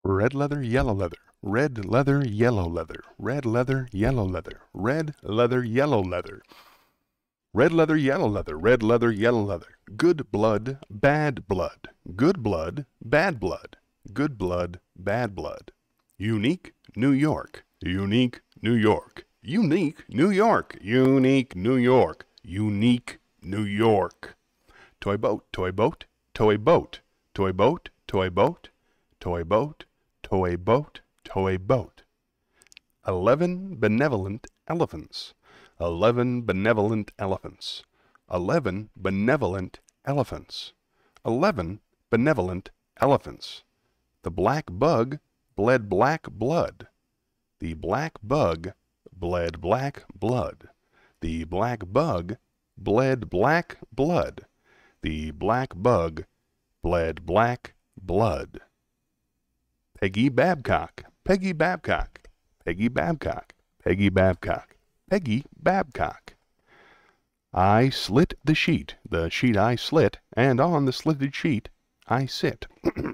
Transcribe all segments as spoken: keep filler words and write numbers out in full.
Red leather, yellow leather, red leather, yellow leather, red leather, yellow leather, red leather, yellow leather. Red leather, yellow leather, red leather, yellow leather. Good blood, bad blood. Good blood, bad blood. Good blood, bad blood. Unique, New York. Unique, New York. Unique, New York. Unique, New York. Unique, New York. Toy boat, toy boat, toy boat, toy boat, toy boat, toy boat, toy boat, toy boat. Eleven benevolent elephants. Eleven benevolent elephants. Eleven benevolent elephants. Eleven benevolent elephants. The black bug bled black blood. The black bug bled black blood. The black bug bled black blood. The black bug bled black blood. Peggy Babcock, Peggy Babcock, Peggy Babcock, Peggy Babcock, Peggy Babcock. I slit the sheet, the sheet I slit, and on the slitted sheet I sit.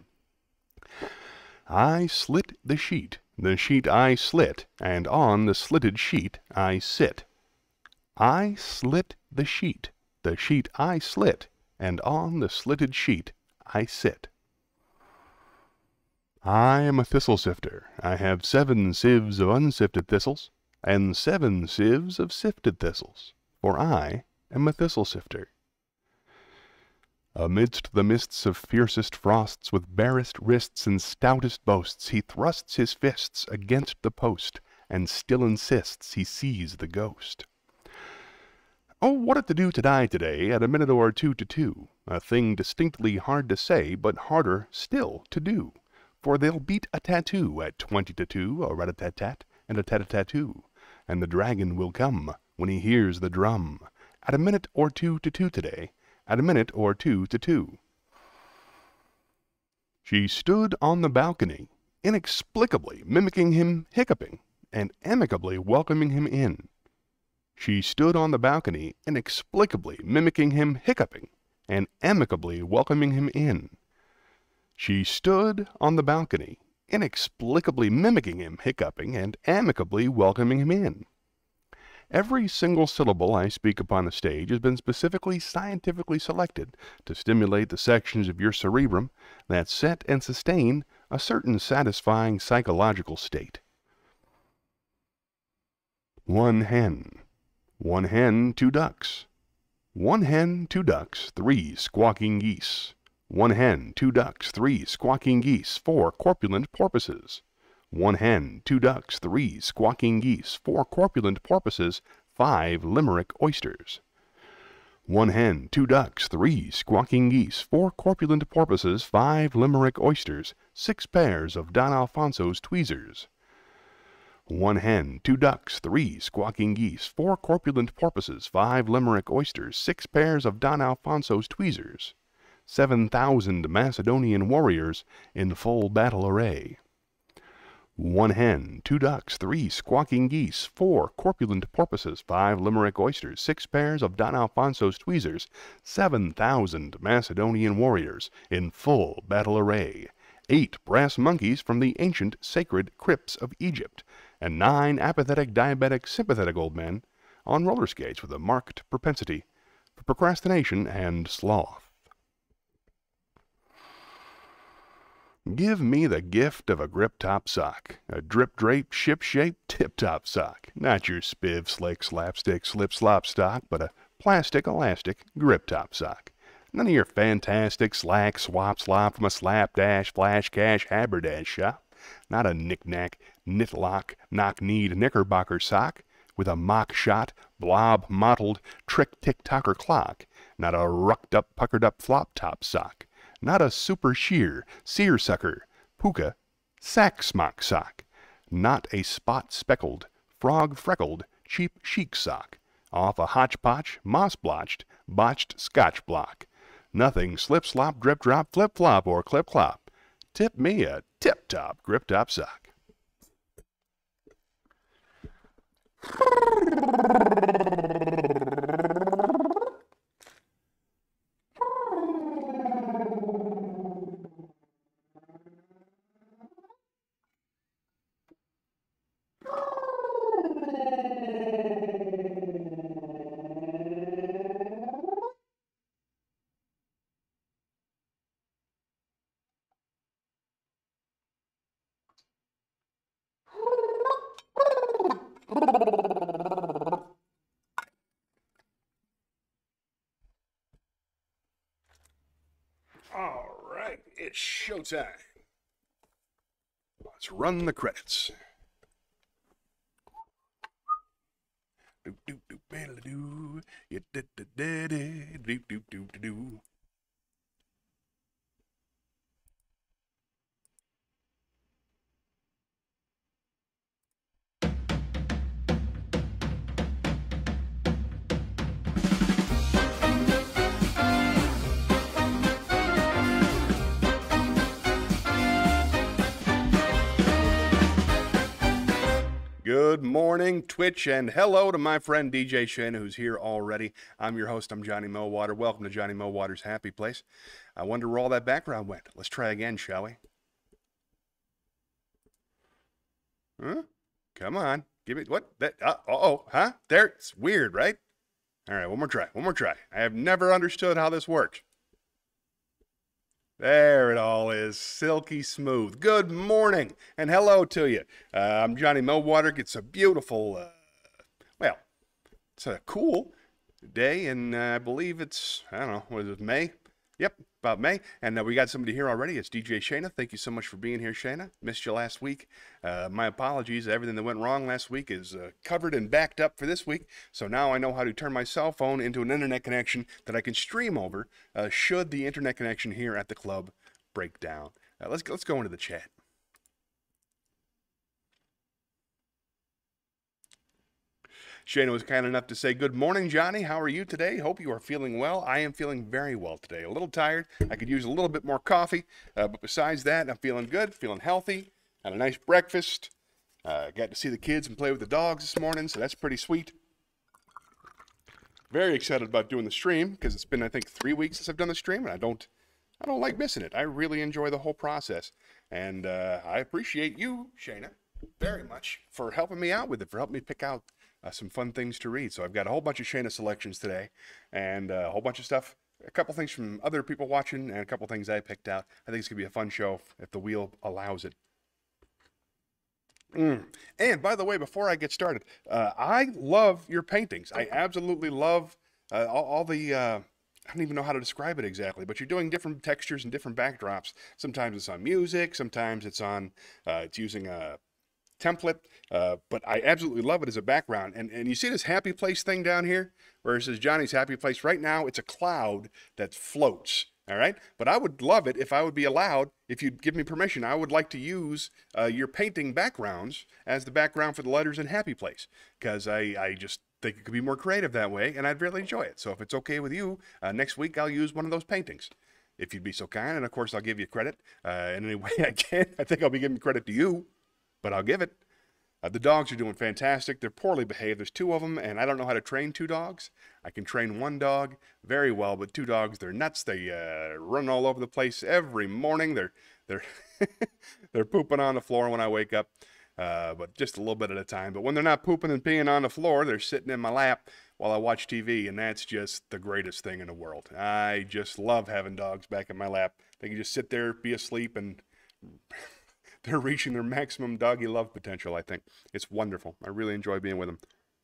I slit the sheet, the sheet I slit, and on the slitted sheet I sit. I slit the sheet, the sheet I slit, and on the slitted sheet I sit. I am a thistle sifter. I have seven sieves of unsifted thistles, and seven sieves of sifted thistles, for I am a thistle sifter. Amidst the mists of fiercest frosts, with barest wrists and stoutest boasts, he thrusts his fists against the post, and still insists he sees the ghost. Oh, what it to do to die today at a minute or two to two, a thing distinctly hard to say, but harder still to do, for they'll beat a tattoo at twenty to two, a rat-a-tat-tat, and a tat-a-tattoo, and the dragon will come when he hears the drum, at a minute or two to two today, at a minute or two to two. She stood on the balcony, inexplicably mimicking him hiccuping, and amicably welcoming him in. She stood on the balcony, inexplicably mimicking him hiccuping, and amicably welcoming him in. She stood on the balcony, inexplicably mimicking him hiccuping, and amicably welcoming him in. Every single syllable I speak upon the stage has been specifically scientifically selected to stimulate the sections of your cerebrum that set and sustain a certain satisfying psychological state. One hen. One hen, two ducks. One hen, two ducks, three squawking geese. One hen, two ducks, three squawking geese, four corpulent porpoises. One hen, two ducks, three squawking geese, four corpulent porpoises, five limerick oysters. One hen, two ducks, three squawking geese, four corpulent porpoises, five limerick oysters, six pairs of Don Alfonso's tweezers. One hen, two ducks, three squawking geese, four corpulent porpoises, five limerick oysters, six pairs of Don Alfonso's tweezers. Seven thousand Macedonian warriors in full battle array. One hen, two ducks, three squawking geese, four corpulent porpoises, five limerick oysters, six pairs of Don Alfonso's tweezers, seven thousand Macedonian warriors in full battle array, eight brass monkeys from the ancient sacred crypts of Egypt, and nine apathetic, diabetic, sympathetic old men on roller skates with a marked propensity for procrastination and sloth. Give me the gift of a grip-top sock, a drip-drape, ship-shaped, tip-top sock, not your spiv, slick, slapstick, slip-slop stock, but a plastic, elastic, grip-top sock. None of your fantastic slack, swap, slop from a slapdash, flash cash, haberdash shop. Not a knick-knack, knit-lock, knock-kneed knickerbocker sock with a mock-shot, blob-mottled, trick-tick-tocker clock. Not a rucked-up, puckered-up flop-top sock. Not a super sheer, seersucker, puka, sack smock sock. Not a spot-speckled, frog-freckled, cheap chic sock. Off a hotchpotch, moss-blotched, botched scotch block. Nothing slip-slop, drip-drop, flip-flop, or clip-clop. Tip me a tip-top, grip-top sock. All right, it's showtime. Let's run the credits. Do do do do do. You did do do do do do do. Good morning, Twitch, and hello to my friend D J Shayna, who's here already. I'm your host, I'm Johnny Millwater. Welcome to Johnny Millwater's Happy Place. I wonder where all that background went. Let's try again, shall we? Huh? Come on. Give me, what? That, uh, uh-oh, huh? There, it's weird, right? All right, one more try, one more try. I have never understood how this works. There it all is, silky smooth. Good morning, and hello to you. Uh, I'm Johnny Millwater. It's a beautiful, uh, well, it's a cool day, and uh, I believe it's, I don't know, what is it, May? Yep, about May. And uh, we got somebody here already. It's D J Shayna. Thank you so much for being here, Shayna. Missed you last week. Uh, my apologies. Everything that went wrong last week is uh, covered and backed up for this week. So now I know how to turn my cell phone into an internet connection that I can stream over uh, should the internet connection here at the club break down. Uh, let's, let's go into the chat. Shayna was kind enough to say, good morning, Johnny. How are you today? Hope you are feeling well. I am feeling very well today. A little tired. I could use a little bit more coffee. Uh, but besides that, I'm feeling good, feeling healthy. Had a nice breakfast. Uh, got to see the kids and play with the dogs this morning, so that's pretty sweet. Very excited about doing the stream because it's been, I think, three weeks since I've done the stream, and I don't, I don't like missing it. I really enjoy the whole process. And uh, I appreciate you, Shayna, very much for helping me out with it, for helping me pick out Uh, some fun things to read. So I've got a whole bunch of Shayna selections today, and uh, a whole bunch of stuff, a couple things from other people watching, and a couple things I picked out. I think it's going to be a fun show if the wheel allows it. Mm. And by the way, before I get started, uh, I love your paintings. I absolutely love uh, all, all the, uh, I don't even know how to describe it exactly, but you're doing different textures and different backdrops. Sometimes it's on music, sometimes it's on, uh, it's using a template, uh, but I absolutely love it as a background. And and you see this happy place thing down here, where it says Johnny's Happy Place. Right now, it's a cloud that floats. All right, but I would love it if I would be allowed, if you'd give me permission. I would like to use uh, your painting backgrounds as the background for the letters in Happy Place, because I I just think it could be more creative that way, and I'd really enjoy it. So if it's okay with you, uh, next week I'll use one of those paintings, if you'd be so kind. And of course, I'll give you credit uh, in any way I can. I think I'll be giving credit to you, but I'll give it. Uh, the dogs are doing fantastic. They're poorly behaved. There's two of them, and I don't know how to train two dogs. I can train one dog very well, but two dogs, they're nuts. They uh, run all over the place every morning. They're they're they're pooping on the floor when I wake up, uh, but just a little bit at a time. But when they're not pooping and peeing on the floor, they're sitting in my lap while I watch T V, and that's just the greatest thing in the world. I just love having dogs back in my lap. They can just sit there, be asleep, and they're reaching their maximum doggy love potential, I think. It's wonderful. I really enjoy being with them.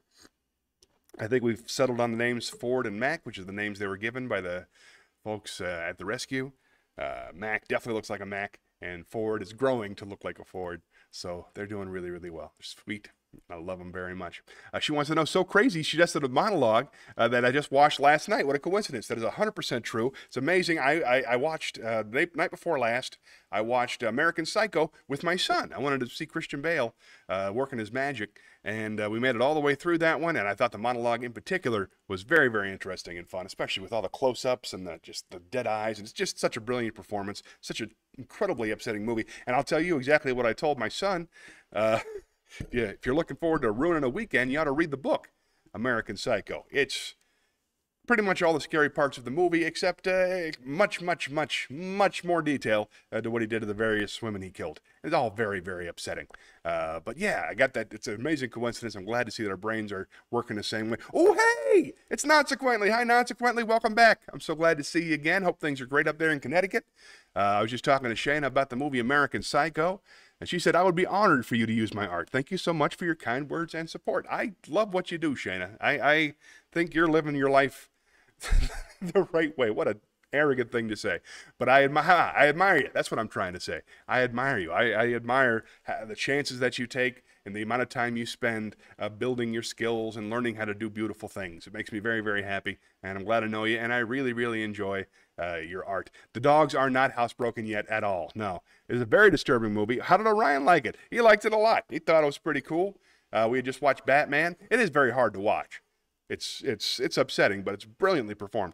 I think we've settled on the names Ford and Mac, which is the names they were given by the folks uh, at the rescue. Uh, Mac definitely looks like a Mac, and Ford is growing to look like a Ford. So they're doing really, really well. They're sweet. I love them very much. Uh, she wants to know, so crazy, she just did a monologue uh, that I just watched last night. What a coincidence. That is one hundred percent true. It's amazing. I, I, I watched, uh, the night before last, I watched American Psycho with my son. I wanted to see Christian Bale uh, working his magic, and uh, we made it all the way through that one, and I thought the monologue in particular was very, very interesting and fun, especially with all the close-ups and the, just the dead eyes. And it's just such a brilliant performance, such an incredibly upsetting movie. And I'll tell you exactly what I told my son. Uh, Yeah, if you're looking forward to ruining a weekend, you ought to read the book, American Psycho. It's pretty much all the scary parts of the movie, except uh, much, much, much, much more detail uh, to what he did to the various women he killed. It's all very, very upsetting. Uh, but yeah, I got that. It's an amazing coincidence. I'm glad to see that our brains are working the same way. Oh, hey! It's Nonsequently. Hi, Nonsequently. Welcome back. I'm so glad to see you again. Hope things are great up there in Connecticut. Uh, I was just talking to Shayna about the movie American Psycho. And she said, I would be honored for you to use my art. Thank you so much for your kind words and support. I love what you do, Shayna. I, I think you're living your life the right way. What a arrogant thing to say. But I admire, I admire you. That's what I'm trying to say. I admire you. I, I admire the chances that you take and the amount of time you spend uh, building your skills and learning how to do beautiful things. It makes me very, very happy, and I'm glad to know you, and I really, really enjoy uh, your art. The dogs are not housebroken yet at all. No. It is a very disturbing movie. How did Orion like it? He liked it a lot. He thought it was pretty cool. Uh, we had just watched Batman. It is very hard to watch. It's, it's, it's upsetting, but it's brilliantly performed.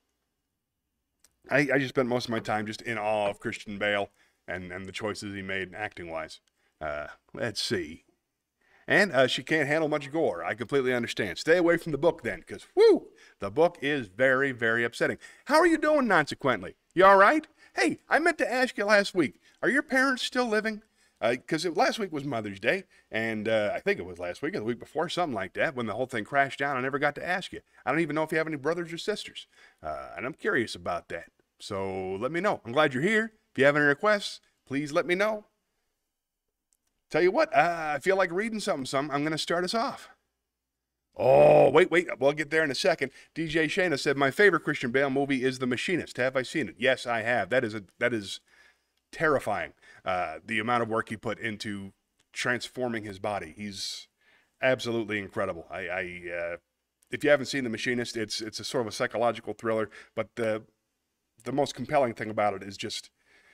I, I just spent most of my time just in awe of Christian Bale and, and the choices he made acting-wise. Uh, let's see. And uh, she can't handle much gore. I completely understand. Stay away from the book then, because, whoo, the book is very, very upsetting. How are you doing, Consequently? You all right? Hey, I meant to ask you last week, are your parents still living? Because uh, last week was Mother's Day, and uh, I think it was last week or the week before, something like that, when the whole thing crashed down. I never got to ask you. I don't even know if you have any brothers or sisters, uh, and I'm curious about that. So let me know. I'm glad you're here. If you have any requests, please let me know. Tell you what, uh, I feel like reading something, some. I'm going to start us off. Oh, wait, wait. We'll get there in a second. D J Shayna said, my favorite Christian Bale movie is The Machinist. Have I seen it? Yes, I have. That is a, that is terrifying, uh, the amount of work he put into transforming his body. He's absolutely incredible. I, I uh, if you haven't seen The Machinist, it's it's a sort of a psychological thriller, but the, the most compelling thing about it is just,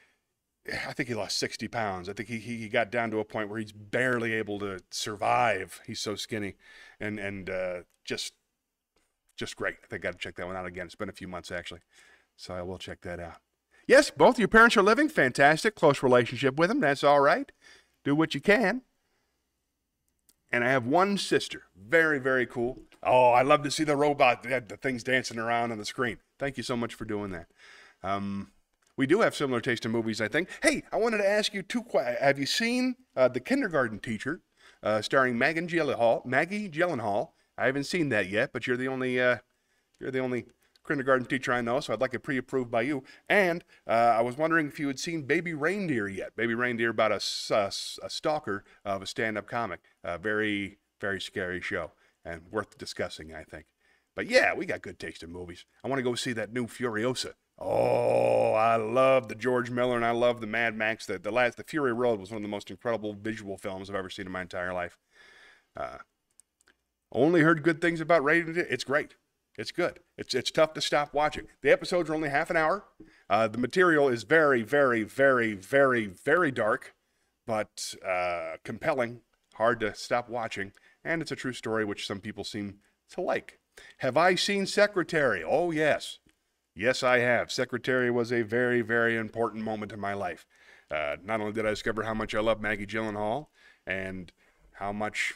I think he lost sixty pounds. I think he, he got down to a point where he's barely able to survive. He's so skinny, and and uh, just just great. I think I got to check that one out again. It's been a few months, actually, so I will check that out. Yes, both your parents are living. Fantastic. Close relationship with them. That's all right. Do what you can. And I have one sister. Very, very cool. Oh, I love to see the robot, the things dancing around on the screen. Thank you so much for doing that. Um... We do have similar taste in movies, I think. Hey, I wanted to ask you two questions. Have you seen uh, The Kindergarten Teacher, uh, starring Maggie Gyllenhaal? Maggie Gyllenhaal. I haven't seen that yet, but you're the only uh, you're the only kindergarten teacher I know, so I'd like it pre-approved by you. And uh, I was wondering if you had seen Baby Reindeer yet. Baby Reindeer about a, a, a stalker of a stand-up comic. A very, very scary show and worth discussing, I think. But yeah, we got good taste in movies. I want to go see that new Furiosa. Oh, I love the George Miller, and I love the Mad Max. The, the last, the Fury Road was one of the most incredible visual films I've ever seen in my entire life. Uh, only heard good things about Rated It. It's great. It's good. It's it's tough to stop watching. The episodes are only half an hour. Uh, the material is very, very, very, very, very dark, but uh, compelling. Hard to stop watching, and it's a true story, which some people seem to like. Have I seen Secretary? Oh, yes. Yes, I have. Secretary was a very, very important moment in my life. Uh, not only did I discover how much I love Maggie Gyllenhaal and how much...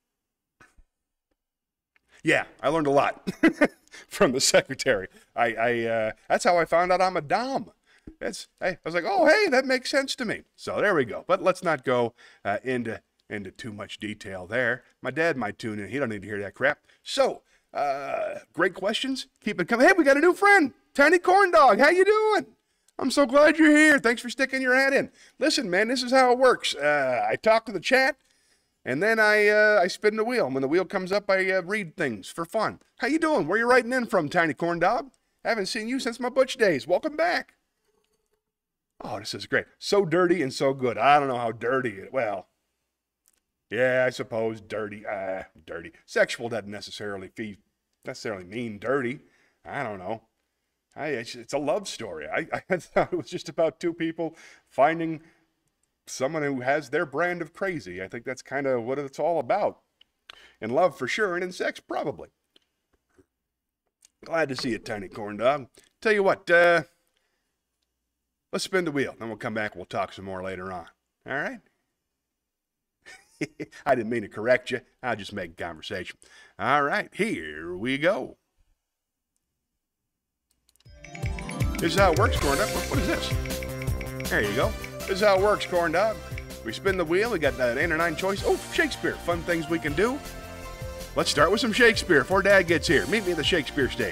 Yeah, I learned a lot from the Secretary. I, I uh, that's how I found out I'm a dom. That's, I, I was like, oh, hey, that makes sense to me. So there we go. But let's not go uh, into, into too much detail there. My dad might tune in. He don't need to hear that crap. So... Uh, great questions. Keep it coming. Hey, we got a new friend, Tiny Corn Dog. How you doing? I'm so glad you're here. Thanks for sticking your hat in. Listen, man, this is how it works. Uh, I talk to the chat, and then I uh, I spin the wheel. And when the wheel comes up, I uh, read things for fun. How you doing? Where you writing in from, Tiny Corn Dog? I haven't seen you since my butch days. Welcome back. Oh, this is great. So dirty and so good. I don't know how dirty it. Well. Yeah, I suppose dirty, ah, uh, dirty. Sexual doesn't necessarily fee, necessarily mean dirty. I don't know. I, it's, it's a love story. I, I thought it was just about two people finding someone who has their brand of crazy. I think that's kind of what it's all about. In love for sure, and in sex probably. Glad to see you, Tiny Corn Dog. Tell you what, uh, let's spin the wheel. Then we'll come back and we'll talk some more later on. All right? I didn't mean to correct you. I'll just make conversation. All right, here we go. This is how it works, Corn Dog. What is this? There you go. This is how it works, Corn Dog. We spin the wheel. We got that eight or nine choice. Oh, Shakespeare. Fun things we can do. Let's start with some Shakespeare before Dad gets here. Meet me at the Shakespeare stage.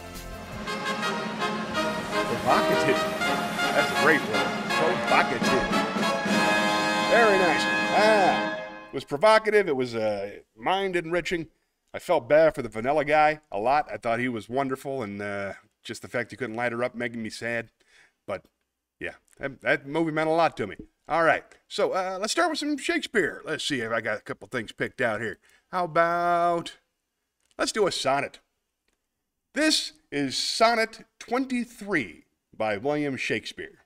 Provocative. That's a great word. Provocative. Very nice. Ah. It was provocative. It was uh, mind-enriching. I felt bad for the vanilla guy a lot. I thought he was wonderful and uh, just the fact you couldn't light her up making me sad. But yeah, that, that movie meant a lot to me. All right, so uh, let's start with some Shakespeare. Let's see if I got a couple things picked out here. How about, let's do a sonnet. This is Sonnet twenty-three by William Shakespeare.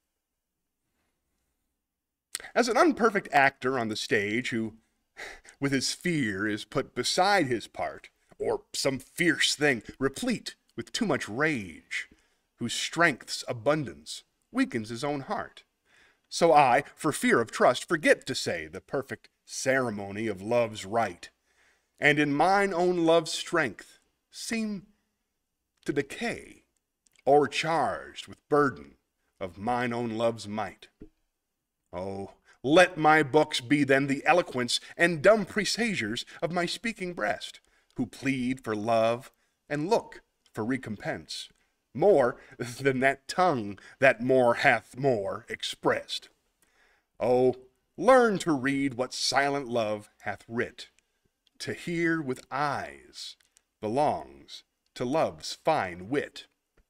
As an unperfect actor on the stage who, with his fear, is put beside his part, or some fierce thing, replete with too much rage, whose strength's abundance weakens his own heart, so I, for fear of trust, forget to say the perfect ceremony of love's rite, and in mine own love's strength seem to decay, o'ercharged with burden of mine own love's might. Oh, let my books be then the eloquence and dumb presagers of my speaking breast, who plead for love and look for recompense, more than that tongue that more hath more expressed. Oh, learn to read what silent love hath writ. To hear with eyes belongs to love's fine wit.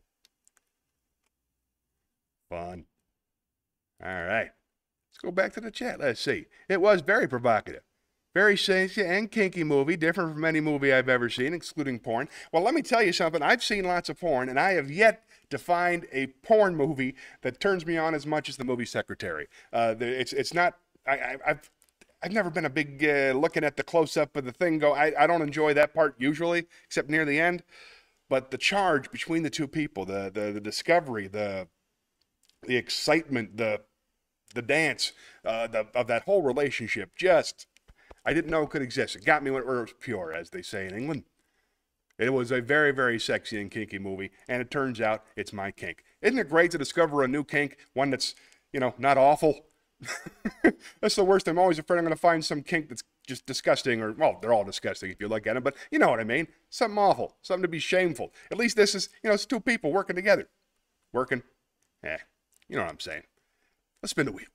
Fun. All right. Let's go back to the chat. Let's see. It was very provocative. Very sexy and kinky movie, different from any movie I've ever seen, excluding porn. Well, let me tell you something. I've seen lots of porn, and I have yet to find a porn movie that turns me on as much as the movie Secretary. Uh, it's it's not. I, I, I've I've never been a big uh, looking at the close-up of the thing. Go. I, I don't enjoy that part usually, except near the end. But the charge between the two people, the the, the discovery, the the excitement, the the dance uh, the, of that whole relationship, just. I didn't know it could exist. It got me when it was pure, as they say in England. It was a very, very sexy and kinky movie, and it turns out it's my kink. Isn't it great to discover a new kink, one that's, you know, not awful? That's the worst. I'm always afraid I'm going to find some kink that's just disgusting, or, well, they're all disgusting if you look at them, but you know what I mean. Something awful, something to be shameful. At least this is, you know, it's two people working together. Working. Eh, you know what I'm saying. Let's spin the wheel.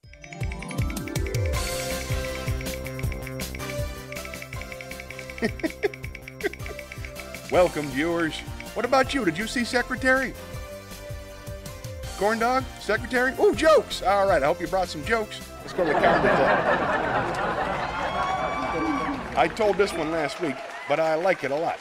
Welcome, viewers. What about you? Did you see Secretary? Corn dog? Secretary? Ooh, jokes! All right, I hope you brought some jokes. Let's go to the calendar. I told this one last week, but I like it a lot.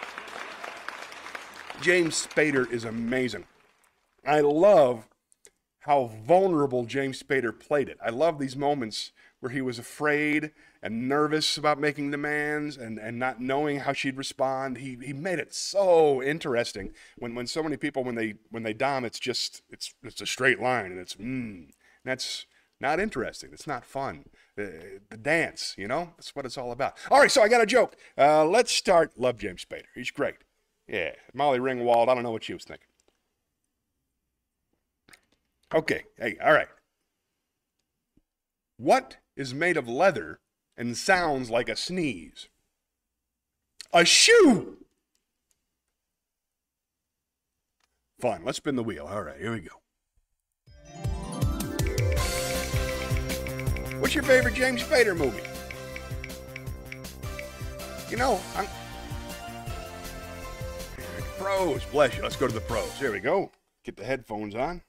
James Spader is amazing. I love how vulnerable James Spader played it. I love these moments where he was afraid and nervous about making demands and, and not knowing how she'd respond. He he made it so interesting. When when so many people, when they when they dom, it's just, it's it's a straight line, and it's, mm, that's not interesting. It's not fun. Uh, the dance, you know, that's what it's all about. All right, so I got a joke. Uh, let's start. Love James Spader. He's great. Yeah, Molly Ringwald, I don't know what she was thinking. Okay, hey, all right. What is made of leather and sounds like a sneeze? A shoe! Fun. Let's spin the wheel. All right, here we go. What's your favorite James Spader movie? You know, I'm... Pros, bless you. Let's go to the pros. Here we go. Get the headphones on.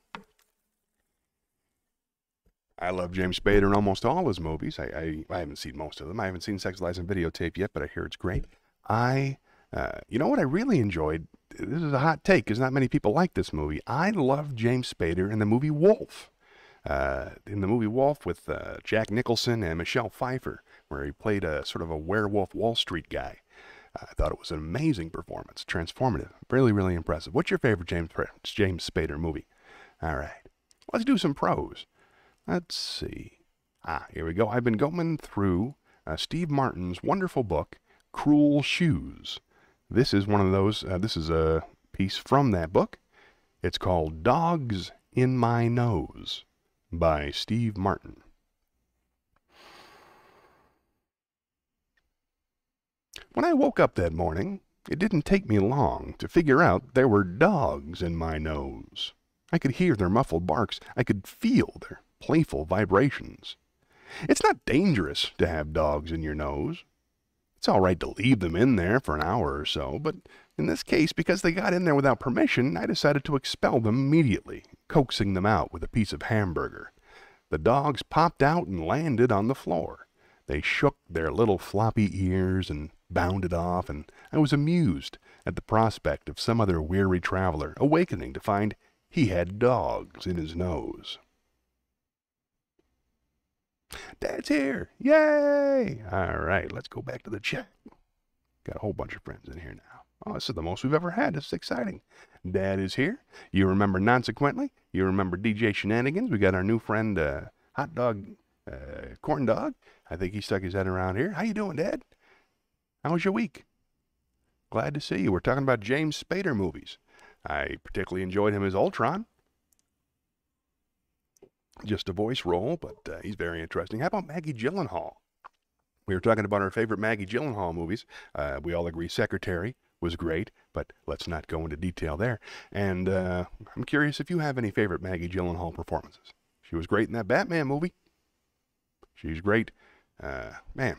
I love James Spader in almost all his movies. I, I, I haven't seen most of them. I haven't seen Sex, Lies, and Videotape yet, but I hear it's great. I, uh, you know what I really enjoyed? This is a hot take because not many people like this movie. I love James Spader in the movie Wolf. Uh, in the movie Wolf with uh, Jack Nicholson and Michelle Pfeiffer, where he played a sort of a werewolf Wall Street guy. I thought it was an amazing performance, transformative, really, really impressive. What's your favorite James James Spader movie? All right, let's do some pros. Let's see. Ah, here we go. I've been going through uh, Steve Martin's wonderful book, Cruel Shoes. This is one of those, uh, this is a piece from that book. It's called Dogs in My Nose by Steve Martin. When I woke up that morning, it didn't take me long to figure out there were dogs in my nose. I could hear their muffled barks. I could feel their playful vibrations. It's not dangerous to have dogs in your nose. It's all right to leave them in there for an hour or so, but In this case, because they got in there without permission, I decided to expel them immediately, coaxing them out with a piece of hamburger. The dogs popped out and landed on the floor. They shook their little floppy ears and bounded off, and I was amused at the prospect of some other weary traveler awakening to find he had dogs in his nose. Dad's here! Yay! All right, let's go back to the chat. Got a whole bunch of friends in here now. Oh, this is the most we've ever had. This is exciting. Dad is here. You remember Nonsequently. You remember D J Shenanigans. We got our new friend, uh, Hot Dog, uh, Corn Dog. I think he stuck his head around here. How you doing, Dad? How was your week? Glad to see you. We're talking about James Spader movies. I particularly enjoyed him as Ultron. Just a voice role, but uh, he's very interesting. How about Maggie Gyllenhaal? We were talking about our favorite Maggie Gyllenhaal movies. Uh, we all agree Secretary was great, but let's not go into detail there. And uh, I'm curious if you have any favorite Maggie Gyllenhaal performances. She was great in that Batman movie. She's great. Uh, man,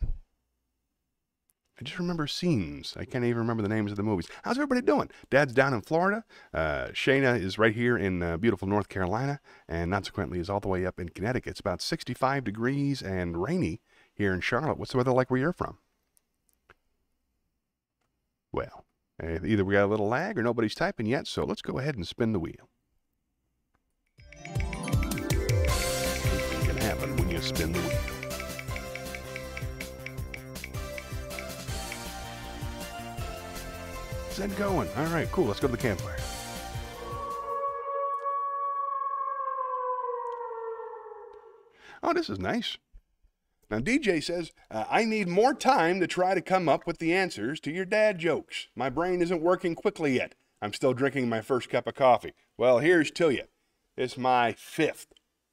I just remember scenes. I can't even remember the names of the movies. How's everybody doing? Dad's down in Florida. Uh, Shayna is right here in uh, beautiful North Carolina, and Nonsequently is all the way up in Connecticut. It's about sixty-five degrees and rainy here in Charlotte. What's the weather like where you're from? Well, either we got a little lag or nobody's typing yet, so let's go ahead and spin the wheel. Anything can happen when you spin the wheel. Zen going. All right, cool. Let's go to the campfire. Oh, this is nice. Now, D J says, uh, I need more time to try to come up with the answers to your dad jokes. My brain isn't working quickly yet. I'm still drinking my first cup of coffee. Well, here's to you. It's my fifth.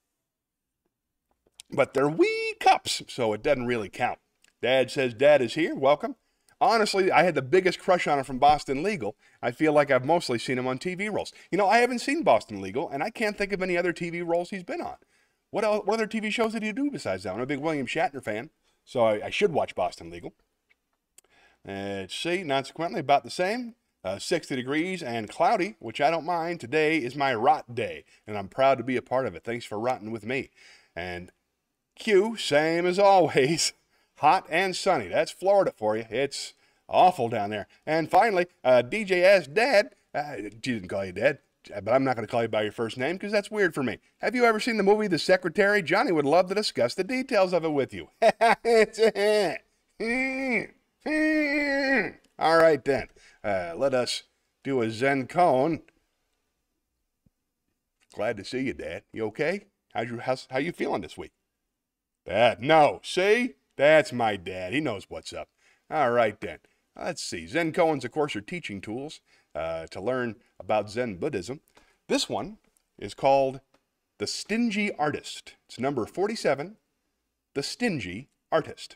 But they're wee cups, so it doesn't really count. Dad says Dad is here. Welcome. Honestly, I had the biggest crush on him from Boston Legal. I feel like I've mostly seen him on T V roles. You know, I haven't seen Boston Legal, and I can't think of any other T V roles he's been on. What, else, what other T V shows did he do besides that? I'm a big William Shatner fan, so I, I should watch Boston Legal. Uh, let's see, Nonsequently, about the same. Uh, sixty degrees and cloudy, which I don't mind. Today is my rot day, and I'm proud to be a part of it. Thanks for rotting with me. And Q, same as always. Hot and sunny. That's Florida for you. It's awful down there. And finally, uh, D J asked Dad, uh, she didn't call you Dad, but I'm not going to call you by your first name because that's weird for me. Have you ever seen the movie The Secretary? Johnny would love to discuss the details of it with you. All right, then. Uh, let us do a Zen Koan. Glad to see you, Dad. You okay? How's your, how's, how you feeling this week? Dad, no. See? That's my dad. He knows what's up. All right, then. Let's see. Zen koans, of course, are teaching tools uh, to learn about Zen Buddhism. This one is called The Stingy Artist. It's number forty-seven, The Stingy Artist.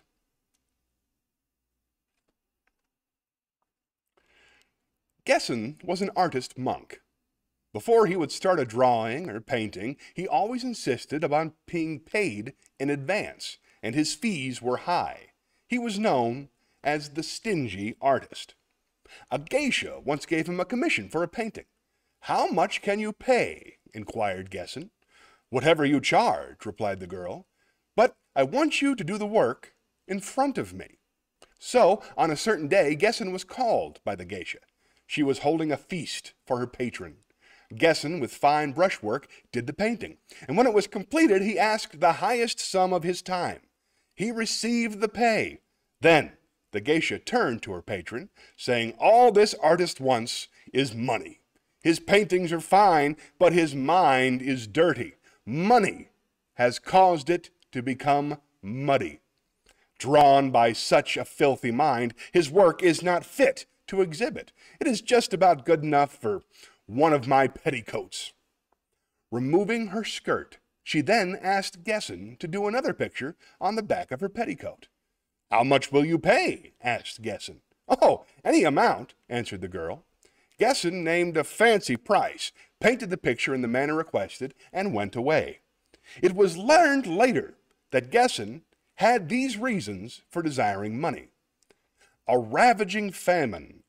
Gesson was an artist monk. Before he would start a drawing or painting, he always insisted upon being paid in advance, and his fees were high. He was known as the Stingy Artist. A geisha once gave him a commission for a painting. "How much can you pay?" inquired Gesson. "Whatever you charge," replied the girl. "But I want you to do the work in front of me." So, on a certain day, Gesson was called by the geisha. She was holding a feast for her patron. Gesson, with fine brushwork, did the painting, and when it was completed, he asked the highest sum of his time. He received the pay. Then the geisha turned to her patron, saying, "All this artist wants is money. His paintings are fine, but his mind is dirty. Money has caused it to become muddy. Drawn by such a filthy mind, his work is not fit to exhibit. It is just about good enough for one of my petticoats." Removing her skirt, she then asked Gesson to do another picture on the back of her petticoat. "How much will you pay?" asked Gesson. "Oh, any amount," answered the girl. Gesson named a fancy price, painted the picture in the manner requested, and went away. It was learned later that Gesson had these reasons for desiring money. A ravaging famine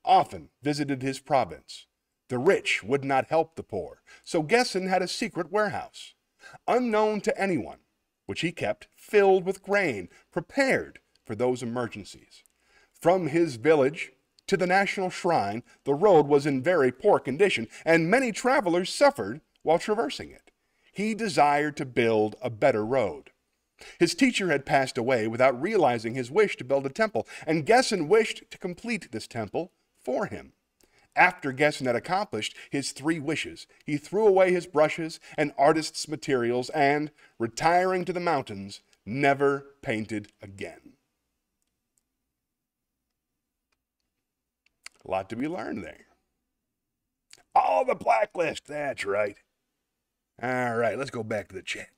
often visited his province. The rich would not help the poor, so Gesson had a secret warehouse, unknown to anyone, which he kept filled with grain, prepared for those emergencies. From his village to the national shrine, the road was in very poor condition, and many travelers suffered while traversing it. He desired to build a better road. His teacher had passed away without realizing his wish to build a temple, and Gesson wished to complete this temple for him. After Gesson had accomplished his three wishes, he threw away his brushes and artist's materials and, retiring to the mountains, never painted again. A lot to be learned there. Oh, the blacklist. That's right. All right, let's go back to the chat.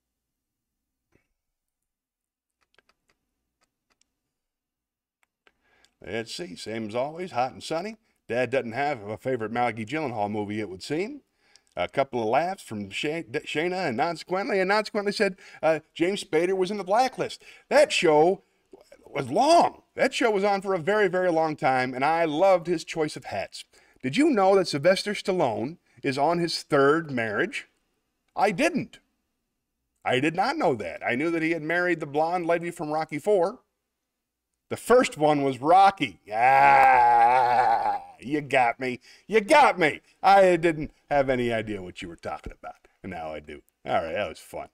Let's see. Same as always, hot and sunny. Dad doesn't have a favorite Maggie Gyllenhaal movie, it would seem. A couple of laughs from Shay Shayna, and consequently, and consequently said uh, James Spader was in the blacklist. That show was long. That show was on for a very, very long time, and I loved his choice of hats. Did you know that Sylvester Stallone is on his third marriage? I didn't. I did not know that. I knew that he had married the blonde lady from Rocky four. The first one was Rocky. Ah, you got me. You got me. I didn't have any idea what you were talking about. And now I do. All right, that was fun.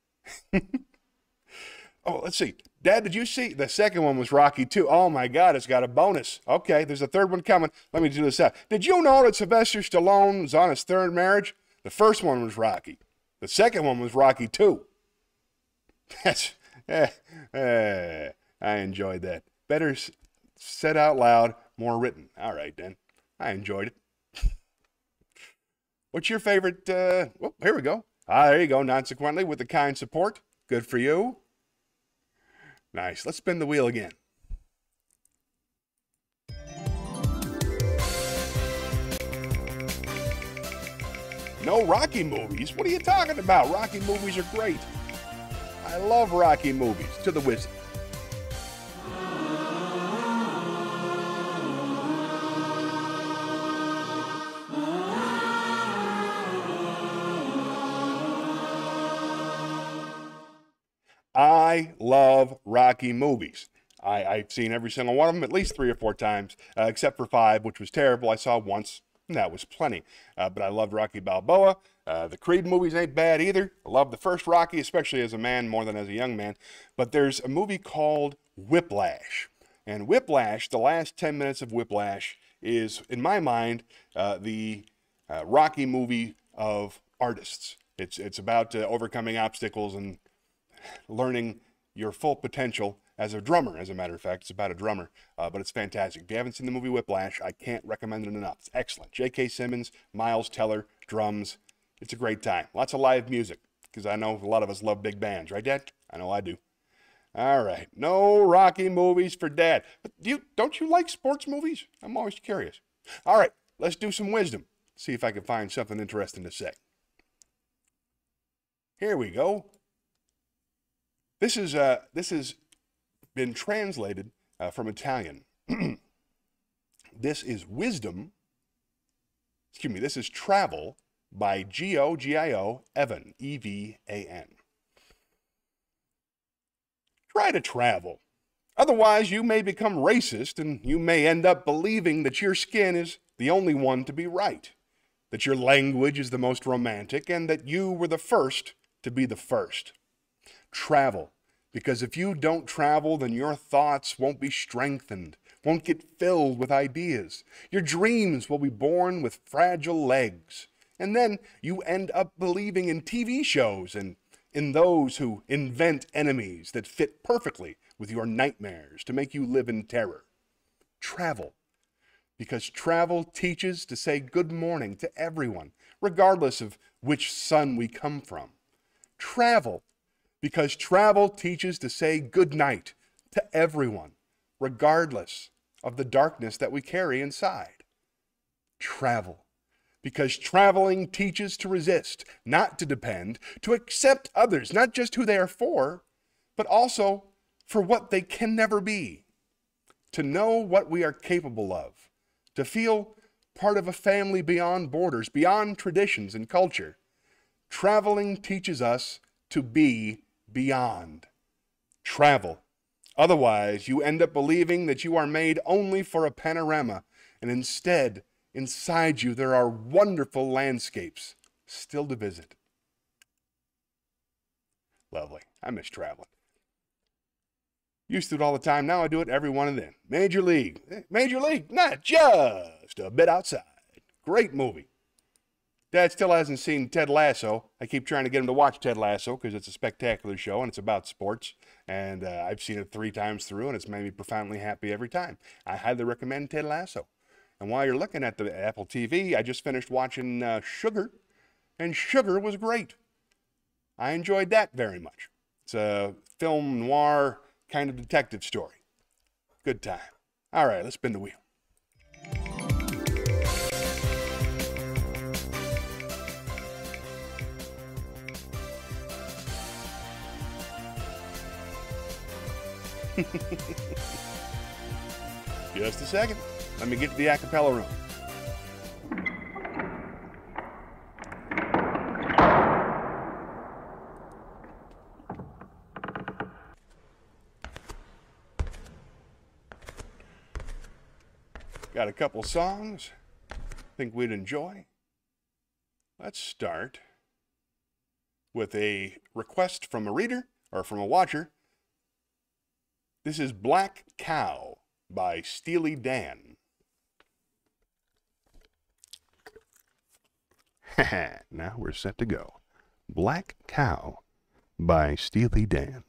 Oh, let's see. Dad, did you see? The second one was Rocky two. Oh, my God, it's got a bonus. Okay, there's a third one coming. Let me do this out. Did you know that Sylvester Stallone was on his third marriage? The first one was Rocky. The second one was Rocky two. That's, eh, eh, I enjoyed that. Better said out loud, more written. All right, then. I enjoyed it. What's your favorite? Uh, oh, here we go. Ah, there you go. Consequently, with the kind support. Good for you. Nice. Let's spin the wheel again. No Rocky movies? What are you talking about? Rocky movies are great. I love Rocky movies. To the wisdom. I love Rocky movies. I, I've seen every single one of them at least three or four times, uh, except for five, which was terrible. I saw once, and that was plenty. Uh, but I loved Rocky Balboa. Uh, the Creed movies ain't bad either. I love the first Rocky, especially as a man more than as a young man. But there's a movie called Whiplash. And Whiplash, the last ten minutes of Whiplash, is, in my mind, uh, the uh, Rocky movie of artists. It's, it's about uh, overcoming obstacles and learning your full potential as a drummer. As a matter of fact, it's about a drummer, uh, but it's fantastic. If you haven't seen the movie Whiplash, I can't recommend it enough. It's excellent. J K. Simmons, Miles Teller, drums. It's a great time. Lots of live music, because I know a lot of us love big bands. Right, Dad? I know I do. All right. No Rocky movies for Dad. But do you, don't you like sports movies? I'm always curious. All right. Let's do some wisdom. See if I can find something interesting to say. Here we go. This is uh, this has been translated uh, from Italian. This is wisdom. Excuse me. This is travel by Gio G I O Evan E V A N. Try to travel. Otherwise, you may become racist, and you may end up believing that your skin is the only one to be right, that your language is the most romantic, and that you were the first to be the first. Travel. Because if you don't travel, then your thoughts won't be strengthened, won't get filled with ideas. Your dreams will be born with fragile legs. And then you end up believing in T V shows and in those who invent enemies that fit perfectly with your nightmares to make you live in terror. Travel. Because travel teaches to say good morning to everyone, regardless of which sun we come from. Travel. Because travel teaches to say good night to everyone, regardless of the darkness that we carry inside. Travel. Because traveling teaches to resist, not to depend, to accept others, not just who they are for, but also for what they can never be. To know what we are capable of, to feel part of a family beyond borders, beyond traditions and culture. Traveling teaches us to be beyond. Travel. Otherwise, you end up believing that you are made only for a panorama, and instead, inside you, there are wonderful landscapes still to visit. Lovely. I miss traveling. Used to it all the time. Now I do it every one and then. Major League. Major League, not just a bit outside. Great movie. Dad still hasn't seen Ted Lasso. I keep trying to get him to watch Ted Lasso because it's a spectacular show and it's about sports. And uh, I've seen it three times through and it's made me profoundly happy every time. I highly recommend Ted Lasso. And while you're looking at the Apple T V, I just finished watching uh, Sugar. And Sugar was great. I enjoyed that very much. It's a film noir kind of detective story. Good time. All right, let's spin the wheel. Just a second. Let me get to the a cappella room. Got a couple songs I think we'd enjoy. Let's start with a request from a reader or from a watcher. This is Black Cow by Steely Dan. Now we're set to go. Black Cow by Steely Dan.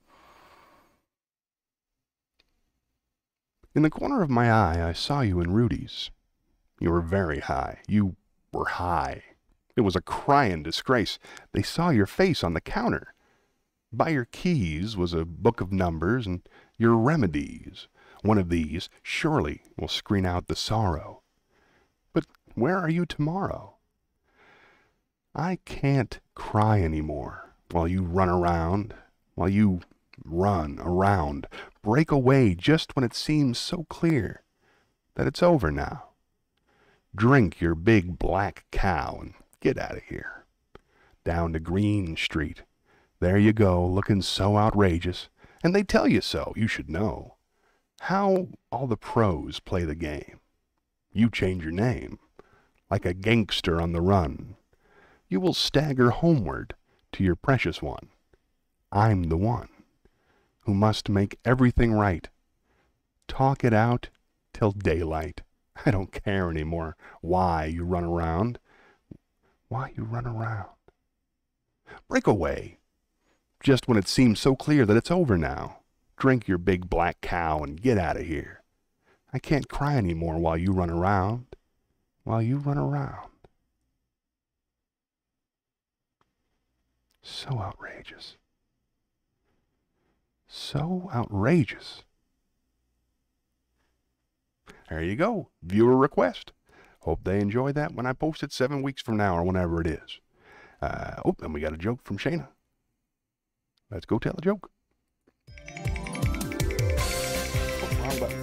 In the corner of my eye, I saw you in Rudy's. You were very high. You were high. It was a crying disgrace. They saw your face on the counter. By your keys was a book of numbers and your remedies. One of these surely will screen out the sorrow. But where are you tomorrow? I can't cry anymore while you run around, while you run around, break away just when it seems so clear that it's over now. Drink your big black cow and get out of here. Down to Green Street. There you go, looking so outrageous, and they tell you so, you should know. How all the pros play the game. You change your name, like a gangster on the run. You will stagger homeward to your precious one. I'm the one who must make everything right. Talk it out till daylight. I don't care anymore why you run around. Why you run around. Break away. Just when it seems so clear that it's over now. Drink your big black cow and get out of here. I can't cry anymore while you run around. While you run around. So outrageous. So outrageous. There you go. Viewer request. Hope they enjoy that when I post it seven weeks from now or whenever it is. Uh, oh, and we got a joke from Shayna. Let's go tell a joke. Oh, wrong button.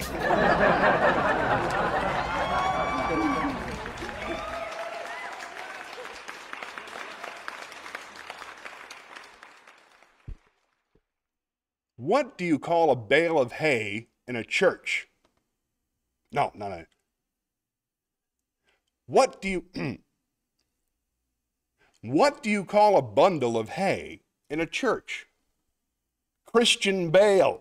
What do you call a bale of hay in a church? No, no, no. What do you... What do you call a bundle of hay in a church? Christian Bale.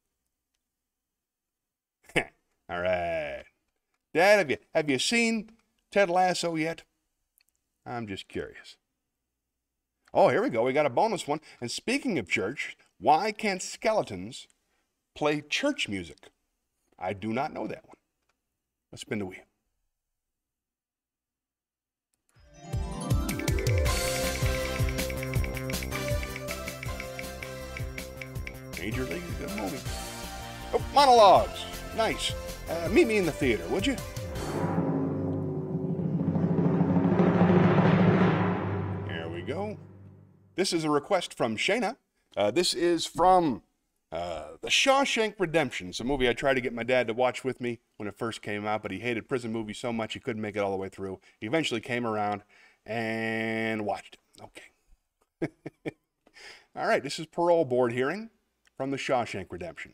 All right. Dad, have you, have you seen Ted Lasso yet? I'm just curious. Oh, here we go. We got a bonus one. And speaking of church, why can't skeletons play church music? I do not know that one. Let's spin the wheel. Major League is a good movie. Oh, monologues. Nice. Uh, meet me in the theater, would you? Here we go. This is a request from Shayna. Uh, this is from Uh, The Shawshank Redemption. It's a movie I tried to get my dad to watch with me when it first came out, but he hated prison movies so much he couldn't make it all the way through. He eventually came around and watched it. Okay. All right, this is Parole Board hearing from The Shawshank Redemption.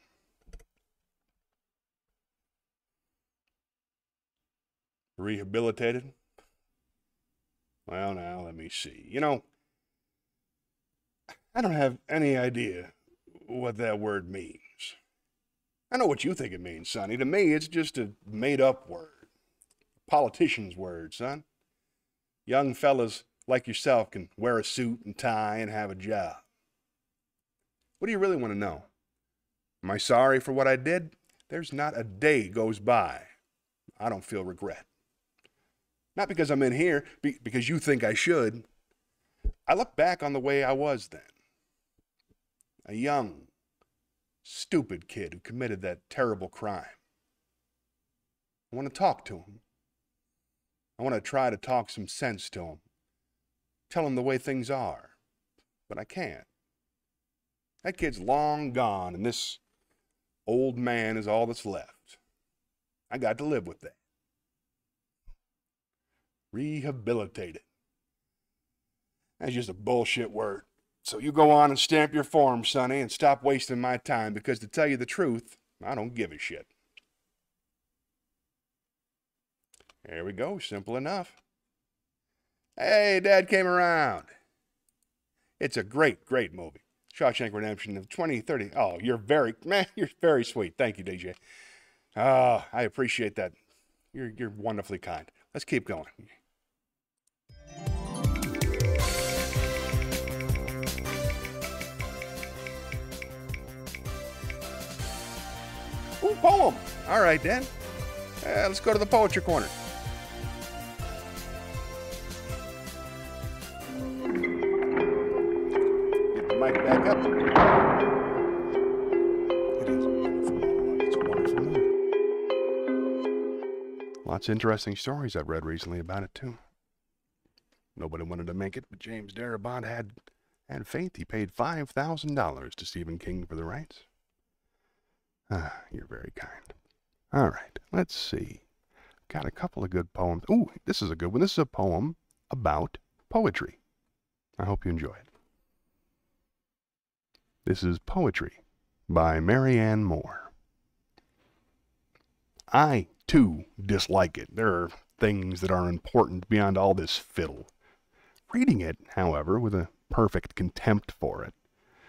Rehabilitated? Well, now, let me see. You know, I don't have any idea what that word means. I know what you think it means, Sonny. To me, it's just a made-up word. A politician's word, son. Young fellas like yourself can wear a suit and tie and have a job. What do you really want to know? Am I sorry for what I did? There's not a day goes by I don't feel regret. Not because I'm in here, because you think I should. I look back on the way I was then. A young, stupid kid who committed that terrible crime. I want to talk to him. I want to try to talk some sense to him. Tell him the way things are. But I can't. That kid's long gone, and this old man is all that's left. I got to live with that. Rehabilitated. That's just a bullshit word. So you go on and stamp your form, Sonny, and stop wasting my time, because to tell you the truth, I don't give a shit. There we go, simple enough. Hey, Dad came around. It's a great, great movie. Shawshank Redemption of twenty thirty. Oh, you're very, man, you're very sweet. Thank you, D J. Oh, I appreciate that. You're, you're wonderfully kind. Let's keep going. Ooh, poem. All right, then. Uh, let's go to the poetry corner. Get the mic back up. It is a wonderful monologue. It's a wonderful movie. Lots of interesting stories I've read recently about it, too. Nobody wanted to make it, but James Darabont had, had faith. He paid five thousand dollars to Stephen King for the rights. Ah, you're very kind. All right, let's see. Got a couple of good poems. Ooh, this is a good one. This is a poem about poetry. I hope you enjoy it. This is Poetry by Marianne Moore. I, too, dislike it. There are things that are important beyond all this fiddle. Reading it, however, with a perfect contempt for it,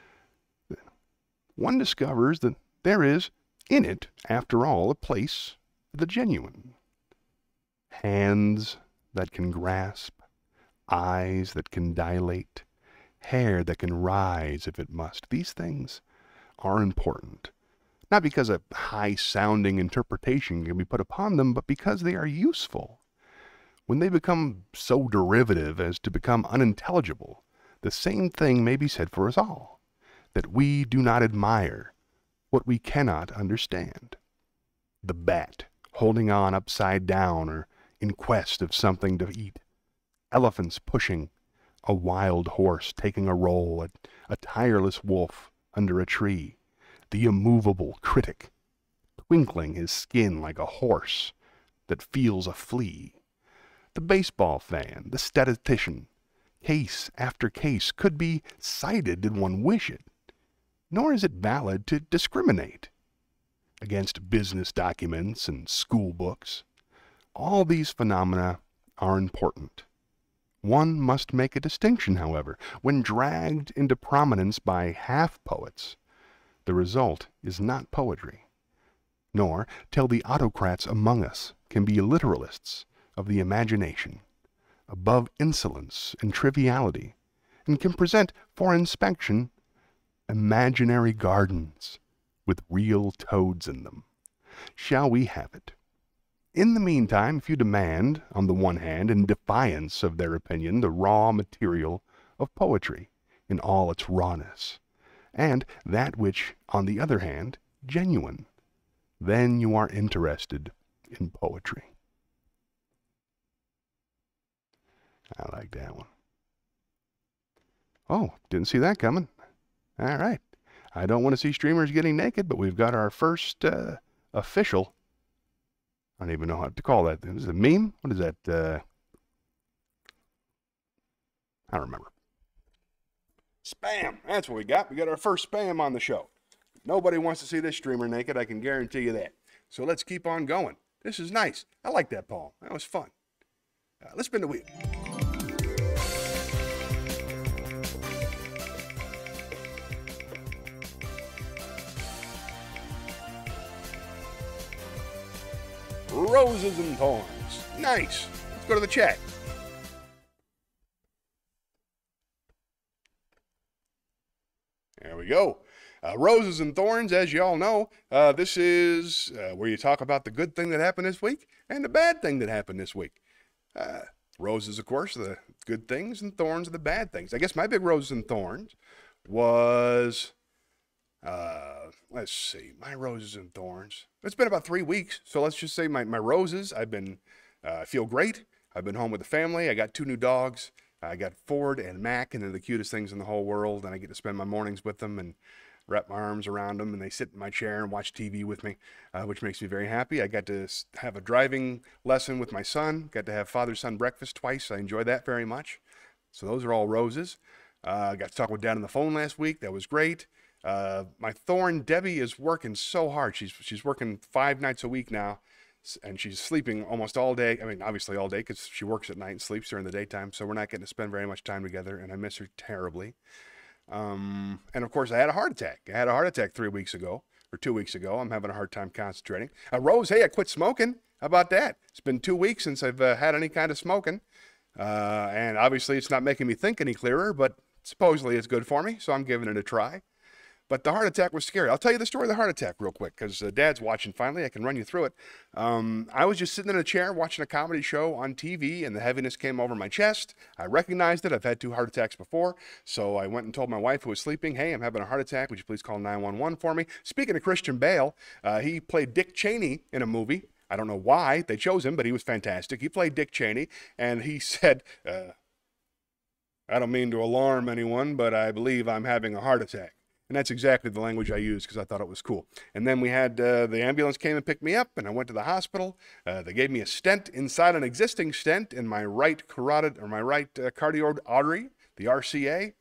one discovers that there is, in it, after all, a place for the genuine. Hands that can grasp, eyes that can dilate, hair that can rise if it must. These things are important. Not because a high-sounding interpretation can be put upon them, but because they are useful. When they become so derivative as to become unintelligible, the same thing may be said for us all, that we do not admire what we cannot understand. The bat holding on upside down or in quest of something to eat. Elephants pushing, a wild horse taking a roll, a, a tireless wolf under a tree. The immovable critic, twinkling his skin like a horse that feels a flea. The baseball fan, the statistician, case after case could be cited did one wish it. Nor is it valid to discriminate against business documents and school books. All these phenomena are important. One must make a distinction, however. When dragged into prominence by half-poets, the result is not poetry. Nor, till the autocrats among us can be literalists of the imagination, above insolence and triviality, and can present for inspection imaginary gardens with real toads in them. Shall we have it? In the meantime, if you demand, on the one hand, in defiance of their opinion, the raw material of poetry in all its rawness, and that which, on the other hand, genuine, then you are interested in poetry. I like that one. Oh, didn't see that coming. All right. I don't want to see streamers getting naked, but we've got our first uh, official, I don't even know how to call that. Is it a meme? What is that? Uh, I don't remember. Spam. That's what we got. We got our first spam on the show. Nobody wants to see this streamer naked, I can guarantee you that. So let's keep on going. This is nice. I like that poem. That was fun. Uh, let's spin the wheel. Roses and Thorns. Nice. Let's go to the chat. There we go. Uh, Roses and Thorns, as you all know, uh, this is uh, where you talk about the good thing that happened this week and the bad thing that happened this week. Uh, roses, of course, are the good things, and thorns are the bad things. I guess my big roses and thorns was, uh, let's see, my roses and thorns. It's been about three weeks, so let's just say my, my roses, I've been, uh, I feel great. I've been home with the family. I got two new dogs. I got Ford and Mac, and they're the cutest things in the whole world, and I get to spend my mornings with them and wrap my arms around them, and they sit in my chair and watch T V with me, uh, which makes me very happy. I got to have a driving lesson with my son, got to have father-son breakfast twice. I enjoyed that very much. So those are all roses. Uh, I got to talk with Dad on the phone last week. That was great. Uh, my thorn, Debbie, is working so hard. She's, she's working five nights a week now, and she's sleeping almost all day. I mean, obviously all day because she works at night and sleeps during the daytime, so we're not getting to spend very much time together, and I miss her terribly. Um, and of course, I had a heart attack. I had a heart attack three weeks ago, or two weeks ago. I'm having a hard time concentrating. Uh, Rose, hey, I quit smoking. How about that? It's been two weeks since I've uh, had any kind of smoking. Uh, and obviously it's not making me think any clearer, but supposedly it's good for me, so I'm giving it a try. But the heart attack was scary. I'll tell you the story of the heart attack real quick, because uh, Dad's watching finally. I can run you through it. Um, I was just sitting in a chair watching a comedy show on T V, and the heaviness came over my chest. I recognized it. I've had two heart attacks before, so I went and told my wife, who was sleeping, hey, I'm having a heart attack. Would you please call nine one one for me? Speaking of Christian Bale, uh, he played Dick Cheney in a movie. I don't know why they chose him, but he was fantastic. He played Dick Cheney, and he said, uh, I don't mean to alarm anyone, but I believe I'm having a heart attack. And that's exactly the language I used because I thought it was cool. And then we had uh, the ambulance came and picked me up, and I went to the hospital. Uh, they gave me a stent inside an existing stent in my right carotid, or my right uh, cardioid artery, the R C A.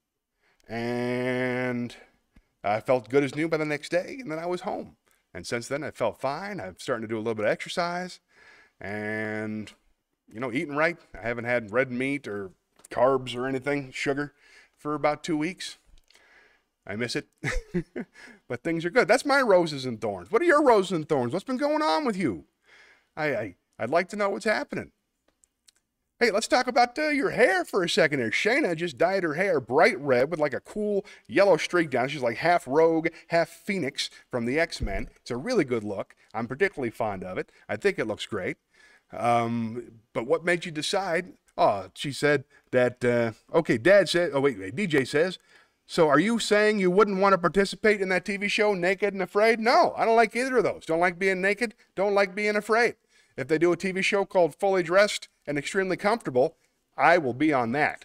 And I felt good as new by the next day, and then I was home. And since then, I felt fine. I'm starting to do a little bit of exercise. And, you know, eating right. I haven't had red meat or carbs or anything, sugar, for about two weeks. I miss it, but things are good. That's my roses and thorns. What are your roses and thorns? What's been going on with you? I, I, I'd like to know what's happening. Hey, let's talk about uh, your hair for a second here. Shayna just dyed her hair bright red with like a cool yellow streak down. She's like half Rogue, half Phoenix from the X-Men. It's a really good look. I'm particularly fond of it. I think it looks great. Um, but what made you decide? Oh, she said that, uh, okay, Dad said, oh, wait, wait, D J says, so are you saying you wouldn't want to participate in that T V show, Naked and Afraid? No, I don't like either of those. Don't like being naked, don't like being afraid. If they do a T V show called Fully Dressed and Extremely Comfortable, I will be on that.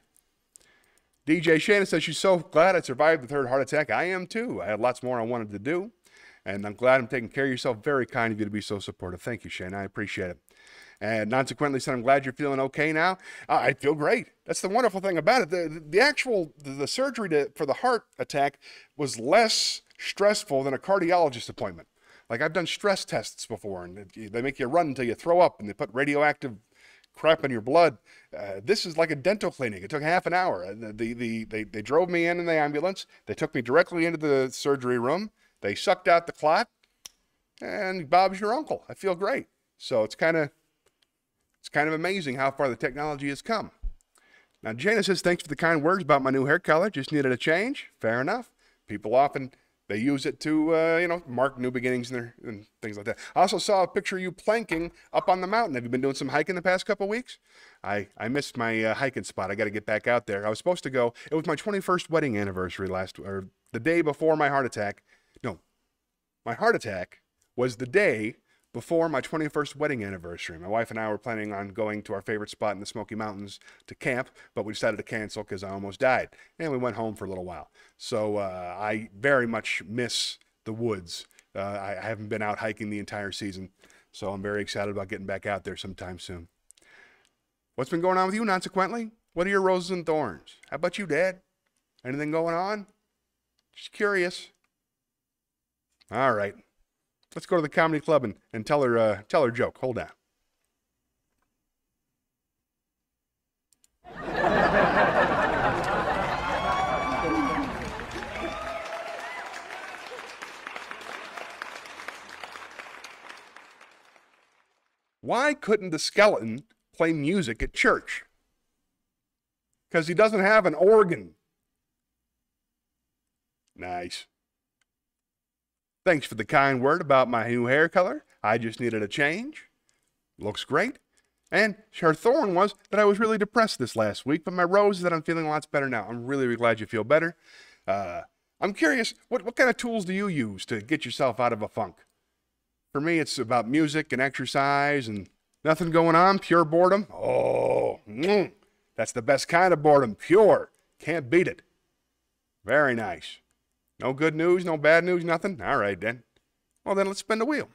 D J Shayna says she's so glad I survived the third heart attack. I am too. I had lots more I wanted to do. And I'm glad I'm taking care of yourself. Very kind of you to be so supportive. Thank you, Shayna. I appreciate it. And consequently said, I'm glad you're feeling okay now. Uh, I feel great. That's the wonderful thing about it. The, the, the actual, the, the surgery to, for the heart attack was less stressful than a cardiologist appointment. Like I've done stress tests before, and they make you run until you throw up, and they put radioactive crap in your blood. Uh, this is like a dental clinic. It took half an hour. The, the, the, they, they drove me in in the ambulance. They took me directly into the surgery room. They sucked out the clot, and Bob's your uncle. I feel great. So it's kind of, It's kind of amazing how far the technology has come. Now, Jana says, thanks for the kind words about my new hair color. Just needed a change. Fair enough. People often, they use it to, uh, you know, mark new beginnings and, their, and things like that. I also saw a picture of you planking up on the mountain. Have you been doing some hiking the past couple of weeks? I, I missed my uh, hiking spot. I got to get back out there. I was supposed to go. It was my twenty-first wedding anniversary last, or the day before my heart attack. No, my heart attack was the day before my twenty-first wedding anniversary. My wife and I were planning on going to our favorite spot in the Smoky Mountains to camp, but we decided to cancel because I almost died. And we went home for a little while. So uh, I very much miss the woods. Uh, I, I haven't been out hiking the entire season, so I'm very excited about getting back out there sometime soon. What's been going on with you, consequently? What are your roses and thorns? How about you, Dad? Anything going on? Just curious. All right. Let's go to the comedy club and, and tell her uh, tell her joke. Hold on. Why couldn't the skeleton play music at church? Because he doesn't have an organ. Nice. Thanks for the kind word about my new hair color. I just needed a change. Looks great. And her thorn was that I was really depressed this last week, but my rose is that I'm feeling lots better now. I'm really, really glad you feel better. Uh, I'm curious, what, what kind of tools do you use to get yourself out of a funk? For me, it's about music and exercise and nothing going on, pure boredom. Oh, mm, that's the best kind of boredom, pure. Can't beat it. Very nice. No good news, no bad news, nothing? All right, then. Well, then let's spin the wheel.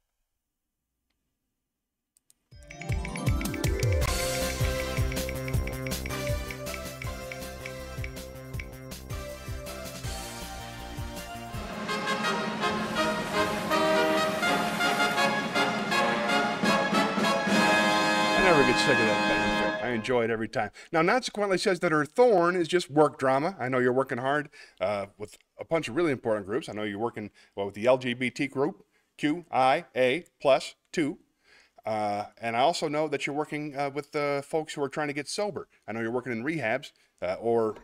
Sick of that fanfare. I enjoy it every time. Now, consequently says that her thorn is just work drama. I know you're working hard uh, with a bunch of really important groups. I know you're working well with the L G B T group, Q I A plus two. Uh, and I also know that you're working uh, with the folks who are trying to get sober. I know you're working in rehabs uh, or...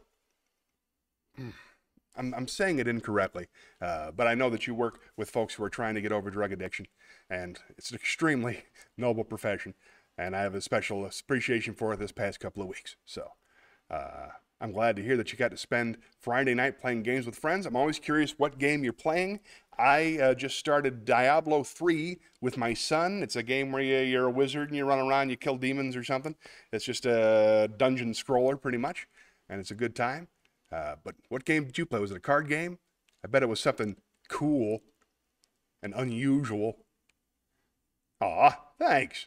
I'm, I'm saying it incorrectly, uh, but I know that you work with folks who are trying to get over drug addiction, and it's an extremely noble profession. And I have a special appreciation for it this past couple of weeks. So uh, I'm glad to hear that you got to spend Friday night playing games with friends. I'm always curious what game you're playing. I uh, just started Diablo three with my son. It's a game where you, you're a wizard and you run around, you kill demons or something. It's just a dungeon scroller pretty much, and it's a good time. Uh, but what game did you play? Was it a card game? I bet it was something cool and unusual. Aw, thanks.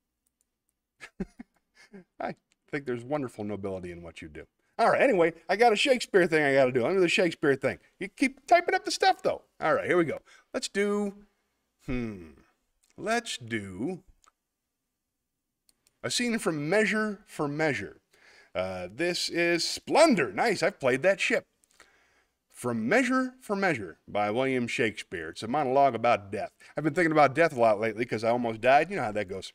I think there's wonderful nobility in what you do. All right, anyway, I got a Shakespeare thing I got to do. Under the Shakespeare thing. You keep typing up the stuff, though. All right, here we go. Let's do, hmm, let's do a scene from Measure for Measure. Uh, this is Splendor. Nice, I've played that ship. From Measure for Measure by William Shakespeare. It's a monologue about death. I've been thinking about death a lot lately because I almost died. You know how that goes.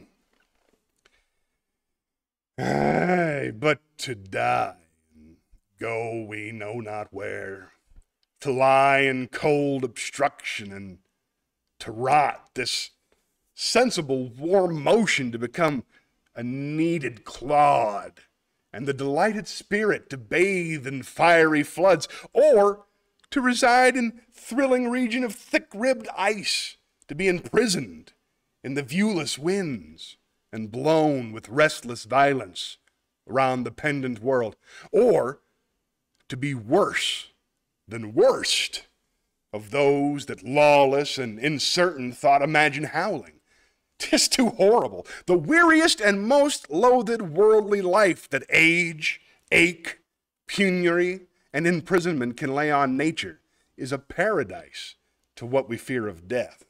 Aye, but to die, and go we know not where, to lie in cold obstruction, and to rot, this sensible warm motion to become a kneaded clod, and the delighted spirit to bathe in fiery floods, or to reside in thrilling region of thick-ribbed ice, to be imprisoned in the viewless winds, and blown with restless violence around the pendant world, or to be worse than worst of those that lawless and uncertain thought imagine howling. 'Tis too horrible, the weariest and most loathed worldly life that age, ache, penury, and imprisonment can lay on nature is a paradise to what we fear of death.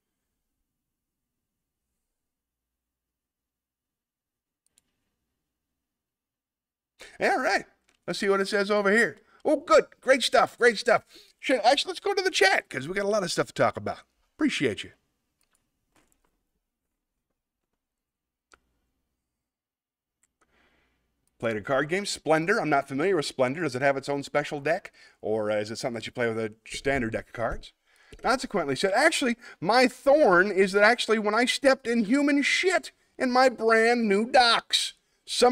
All right, let's see what it says over here. Oh, good, great stuff, great stuff. Actually, let's go to the chat because we got a lot of stuff to talk about. Appreciate you. Played a card game, Splendor. I'm not familiar with Splendor. Does it have its own special deck? Or uh, is it something that you play with a standard deck of cards? Consequently said, actually, my thorn is that actually when I stepped in human shit in my brand new docs,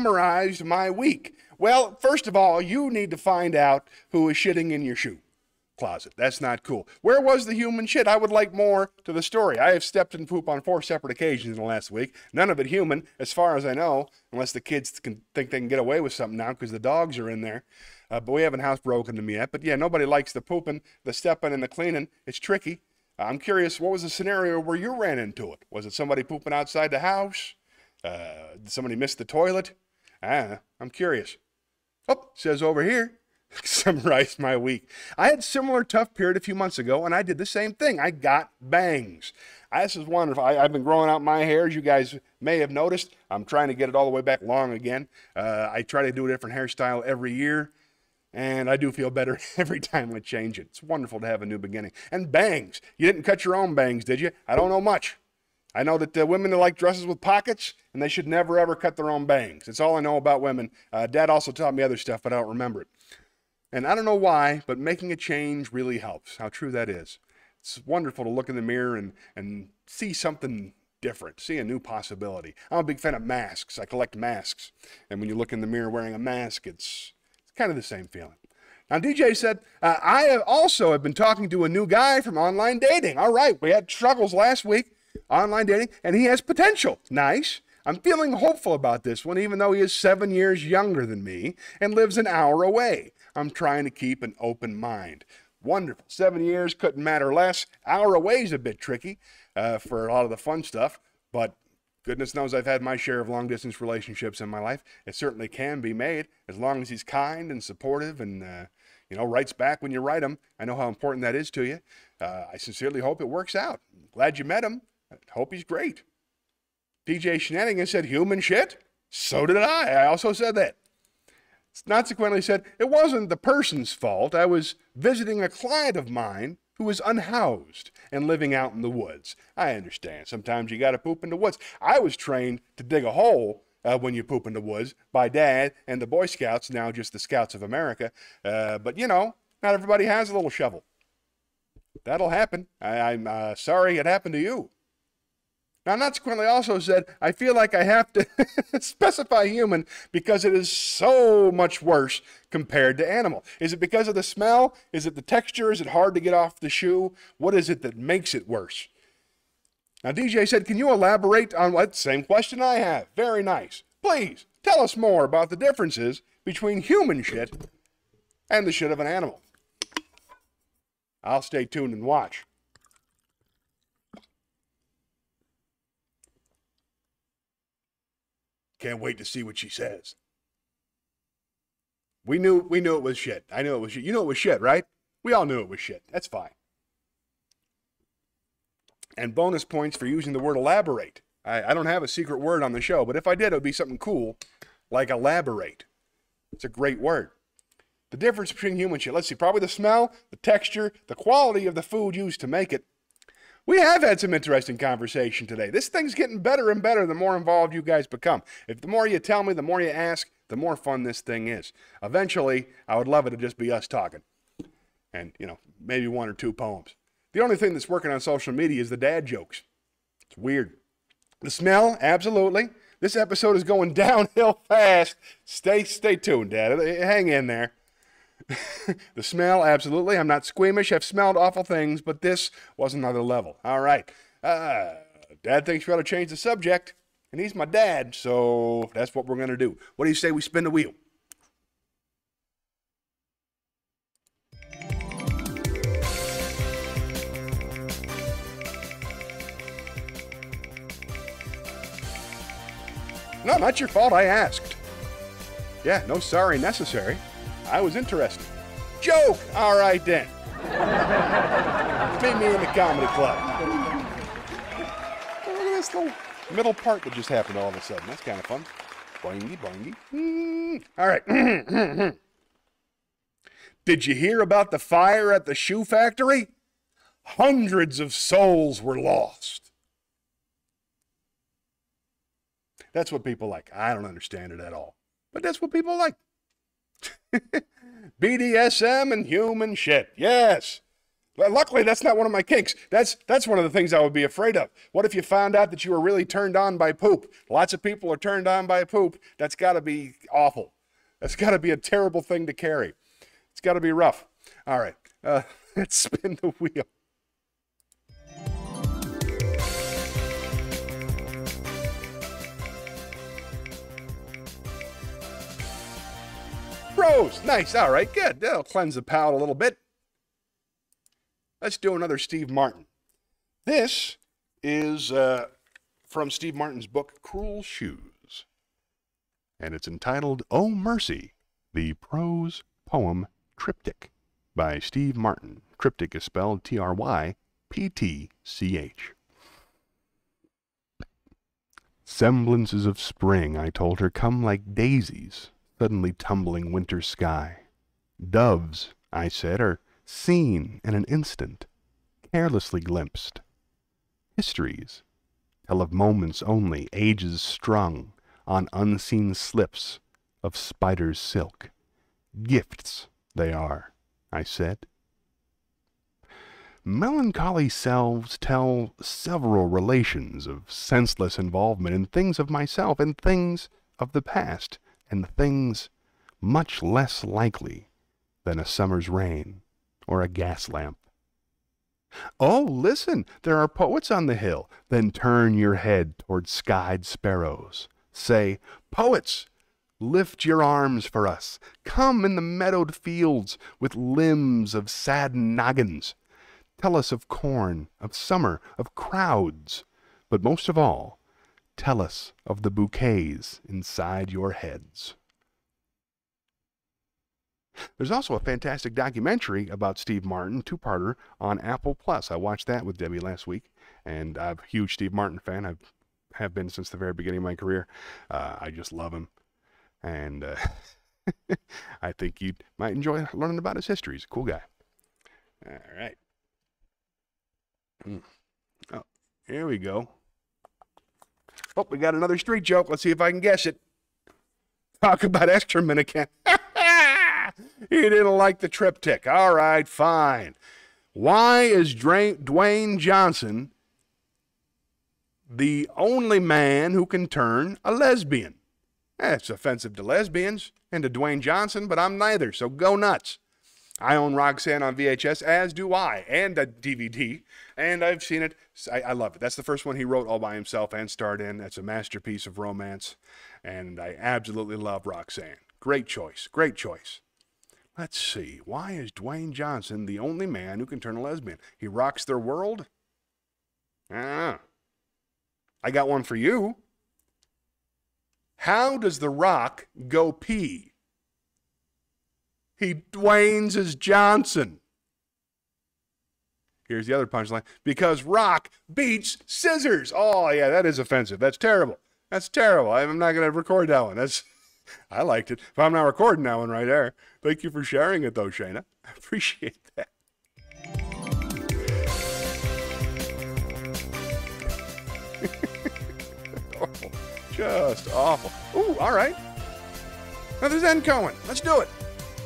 summarized my week. Well, first of all, you need to find out who is shitting in your shoe. closet. That's not cool. Where was the human shit? I would like more to the story. I have stepped in poop on four separate occasions in the last week. None of it human, as far as I know, unless the kids can think they can get away with something now because the dogs are in there. Uh, but we haven't housebroken them yet. But yeah, nobody likes the pooping, the stepping, and the cleaning. It's tricky. I'm curious, what was the scenario where you ran into it? Was it somebody pooping outside the house? Uh, did somebody miss the toilet? Ah, I'm curious. Oh, says over here, summarize my week. I had a similar tough period a few months ago, and I did the same thing. I got bangs. I, this is wonderful. I, I've been growing out my hair, as you guys may have noticed. I'm trying to get it all the way back long again. Uh, I try to do a different hairstyle every year, and I do feel better every time I change it. It's wonderful to have a new beginning. And bangs. You didn't cut your own bangs, did you? I don't know much. I know that uh, women like dresses with pockets, and they should never, ever cut their own bangs. That's all I know about women. Uh, Dad also taught me other stuff, but I don't remember it. And I don't know why, but making a change really helps. How true that is. It's wonderful to look in the mirror and, and see something different, see a new possibility. I'm a big fan of masks. I collect masks. And when you look in the mirror wearing a mask, it's, it's kind of the same feeling. Now, D J said, uh, I have also have been talking to a new guy from online dating. All right, we had struggles last week. Online dating, and he has potential. Nice. I'm feeling hopeful about this one, even though he is seven years younger than me and lives an hour away. I'm trying to keep an open mind. Wonderful. Seven years couldn't matter less. Hour away is a bit tricky uh, for a lot of the fun stuff, but goodness knows I've had my share of long-distance relationships in my life. It certainly can be made as long as he's kind and supportive and, uh, you know, writes back when you write him. I know how important that is to you. Uh, I sincerely hope it works out. Glad you met him. I hope he's great. D J Shenanigan said, human shit? So did I. I also said that. Consequently said, it wasn't the person's fault. I was visiting a client of mine who was unhoused and living out in the woods. I understand. Sometimes you got to poop in the woods. I was trained to dig a hole uh, when you poop in the woods by Dad and the Boy Scouts, now just the Scouts of America. Uh, but, you know, not everybody has a little shovel. That'll happen. I, I'm uh, sorry it happened to you. Now, consequently also said, I feel like I have to specify human because it is so much worse compared to animal. Is it because of the smell? Is it the texture? Is it hard to get off the shoe? What is it that makes it worse? Now, D J said, can you elaborate on what? Same question I have. Very nice. Please, tell us more about the differences between human shit and the shit of an animal. I'll stay tuned and watch. Can't wait to see what she says. We knew we knew it was shit. I knew it was shit. You knew it was shit, right? We all knew it was shit. That's fine. And bonus points for using the word elaborate. I, I don't have a secret word on the show, but if I did, it would be something cool, like elaborate. It's a great word. The difference between human shit. Let's see, probably the smell, the texture, the quality of the food used to make it. We have had some interesting conversation today. This thing's getting better and better the more involved you guys become. If the more you tell me, the more you ask, the more fun this thing is. Eventually, I would love it to just be us talking. And, you know, maybe one or two poems. The only thing that's working on social media is the dad jokes. It's weird. The smell, absolutely. This episode is going downhill fast. Stay, stay tuned, Dad. Hang in there. The smell, absolutely. I'm not squeamish. I've smelled awful things, but this was another level. All right. Uh, Dad thinks we ought to change the subject, and he's my dad, so that's what we're going to do. What do you say we spin the wheel? No, not your fault. I asked. Yeah, no sorry necessary. I was interested. Joke! All right, then. Meet me in the comedy club. Look at this little middle part that just happened all of a sudden. That's kind of fun. Boingy, boingy. Mm. All right. Did you hear about the fire at the shoe factory? Hundreds of souls were lost. That's what people like. I don't understand it at all. But that's what people like. B D S M and human shit. Yes. Well, luckily, that's not one of my kinks. That's that's one of the things I would be afraid of. What if you found out that you were really turned on by poop? Lots of people are turned on by poop. That's got to be awful. That's got to be a terrible thing to carry. It's got to be rough. All right. Uh, Let's spin the wheel. Prose. Nice. All right, good. That'll cleanse the palate a little bit. Let's do another Steve Martin. This is uh, from Steve Martin's book, Cruel Shoes. And it's entitled, Oh Mercy, the Prose Poem Triptych by Steve Martin. Triptych is spelled T R Y P T C H. Semblances of spring, I told her, come like daisies, suddenly tumbling winter sky. Doves, I said, are seen in an instant, carelessly glimpsed. Histories tell of moments only, ages strung on unseen slips of spider's silk. Gifts they are, I said. Melancholy selves tell several relations of senseless involvement in things of myself and things of the past, and things much less likely than a summer's rain or a gas lamp. Oh, listen, there are poets on the hill. Then turn your head toward skied sparrows. Say, poets, lift your arms for us. Come in the meadowed fields with limbs of saddened noggins. Tell us of corn, of summer, of crowds, but most of all, tell us of the bouquets inside your heads. There's also a fantastic documentary about Steve Martin, two-parter, on Apple Plus. I watched that with Debbie last week, and I'm a huge Steve Martin fan. I have been since the very beginning of my career. Uh, I just love him, and uh, I think you might enjoy learning about his history. He's a cool guy. All right. Oh, here we go. Oh, we got another street joke. Let's see if I can guess it. Talk about excrement again. He didn't like the triptych. All right, fine. Why is Dwayne Johnson the only man who can turn a lesbian? Eh, it's offensive to lesbians and to Dwayne Johnson, but I'm neither, so go nuts. I own Roxanne on V H S, as do I, and a D V D, and I've seen it. I, I love it. That's the first one he wrote all by himself and starred in. That's a masterpiece of romance, and I absolutely love Roxanne. Great choice. Great choice. Let's see. Why is Dwayne Johnson the only man who can turn a lesbian? He rocks their world? I don't know. I got one for you. How does The Rock go pee? He Dwayne's his Johnson. Here's the other punchline. Because Rock beats scissors. Oh, yeah, that is offensive. That's terrible. That's terrible. I'm not going to record that one. That's, I liked it. But I'm not recording that one right there. Thank you for sharing it, though, Shayna. I appreciate that. Awful. Just awful. Ooh, all right. Another Zen Koan. Let's do it.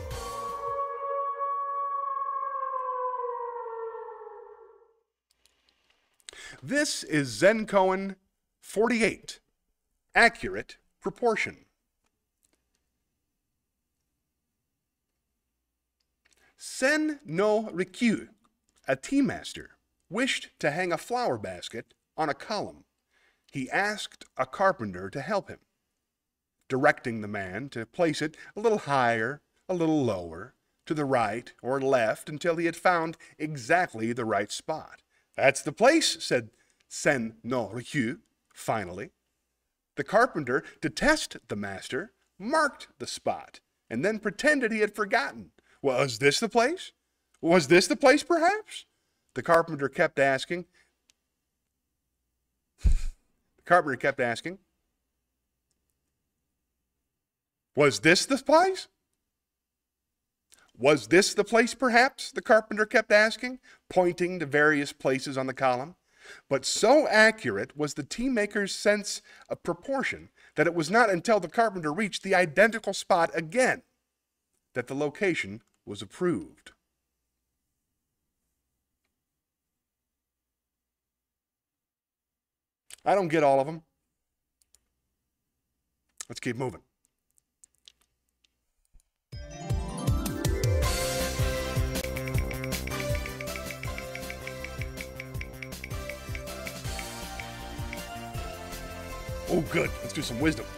This is Zen Koan forty-eight, Accurate Proportion. Sen no Rikyu, a tea master, wished to hang a flower basket on a column. He asked a carpenter to help him, directing the man to place it a little higher, a little lower, to the right or left until he had found exactly the right spot. That's the place, said Sen no Rikyu, finally. The carpenter, to test the master, marked the spot and then pretended he had forgotten. Was this the place? Was this the place, perhaps? The carpenter kept asking. The carpenter kept asking. Was this the place? Was this the place, perhaps? The carpenter kept asking, pointing to various places on the column. But so accurate was the tea maker's sense of proportion that it was not until the carpenter reached the identical spot again that the location was approved. I don't get all of them. Let's keep moving. Oh, good. Let's do some wisdom.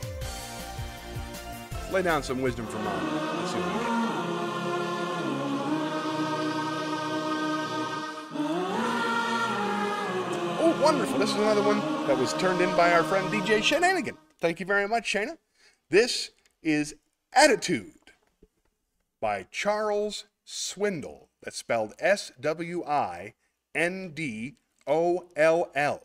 Lay down some wisdom for Mom. Let's see what we get. Oh, wonderful. This is another one that was turned in by our friend D J Shayna. Thank you very much, Shayna. This is Attitude by Charles Swindoll. That's spelled S W I N D O L L.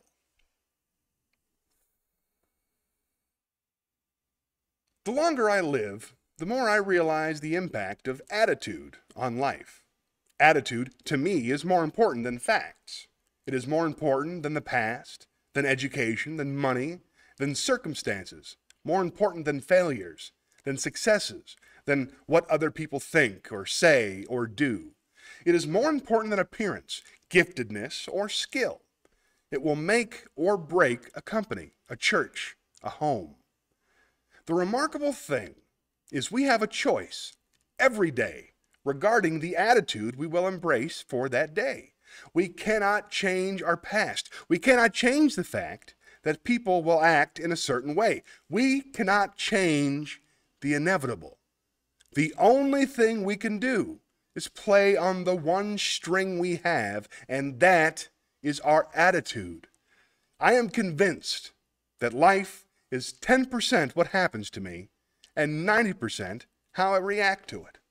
The longer I live, the more I realize the impact of attitude on life. Attitude, to me, is more important than facts. It is more important than the past, than education, than money, than circumstances, more important than failures, than successes, than what other people think or say or do. It is more important than appearance, giftedness, or skill. It will make or break a company, a church, a home. The remarkable thing is we have a choice every day regarding the attitude we will embrace for that day. We cannot change our past. We cannot change the fact that people will act in a certain way. We cannot change the inevitable. The only thing we can do is play on the one string we have, and that is our attitude. I am convinced that life is ten percent what happens to me and ninety percent how I react to it.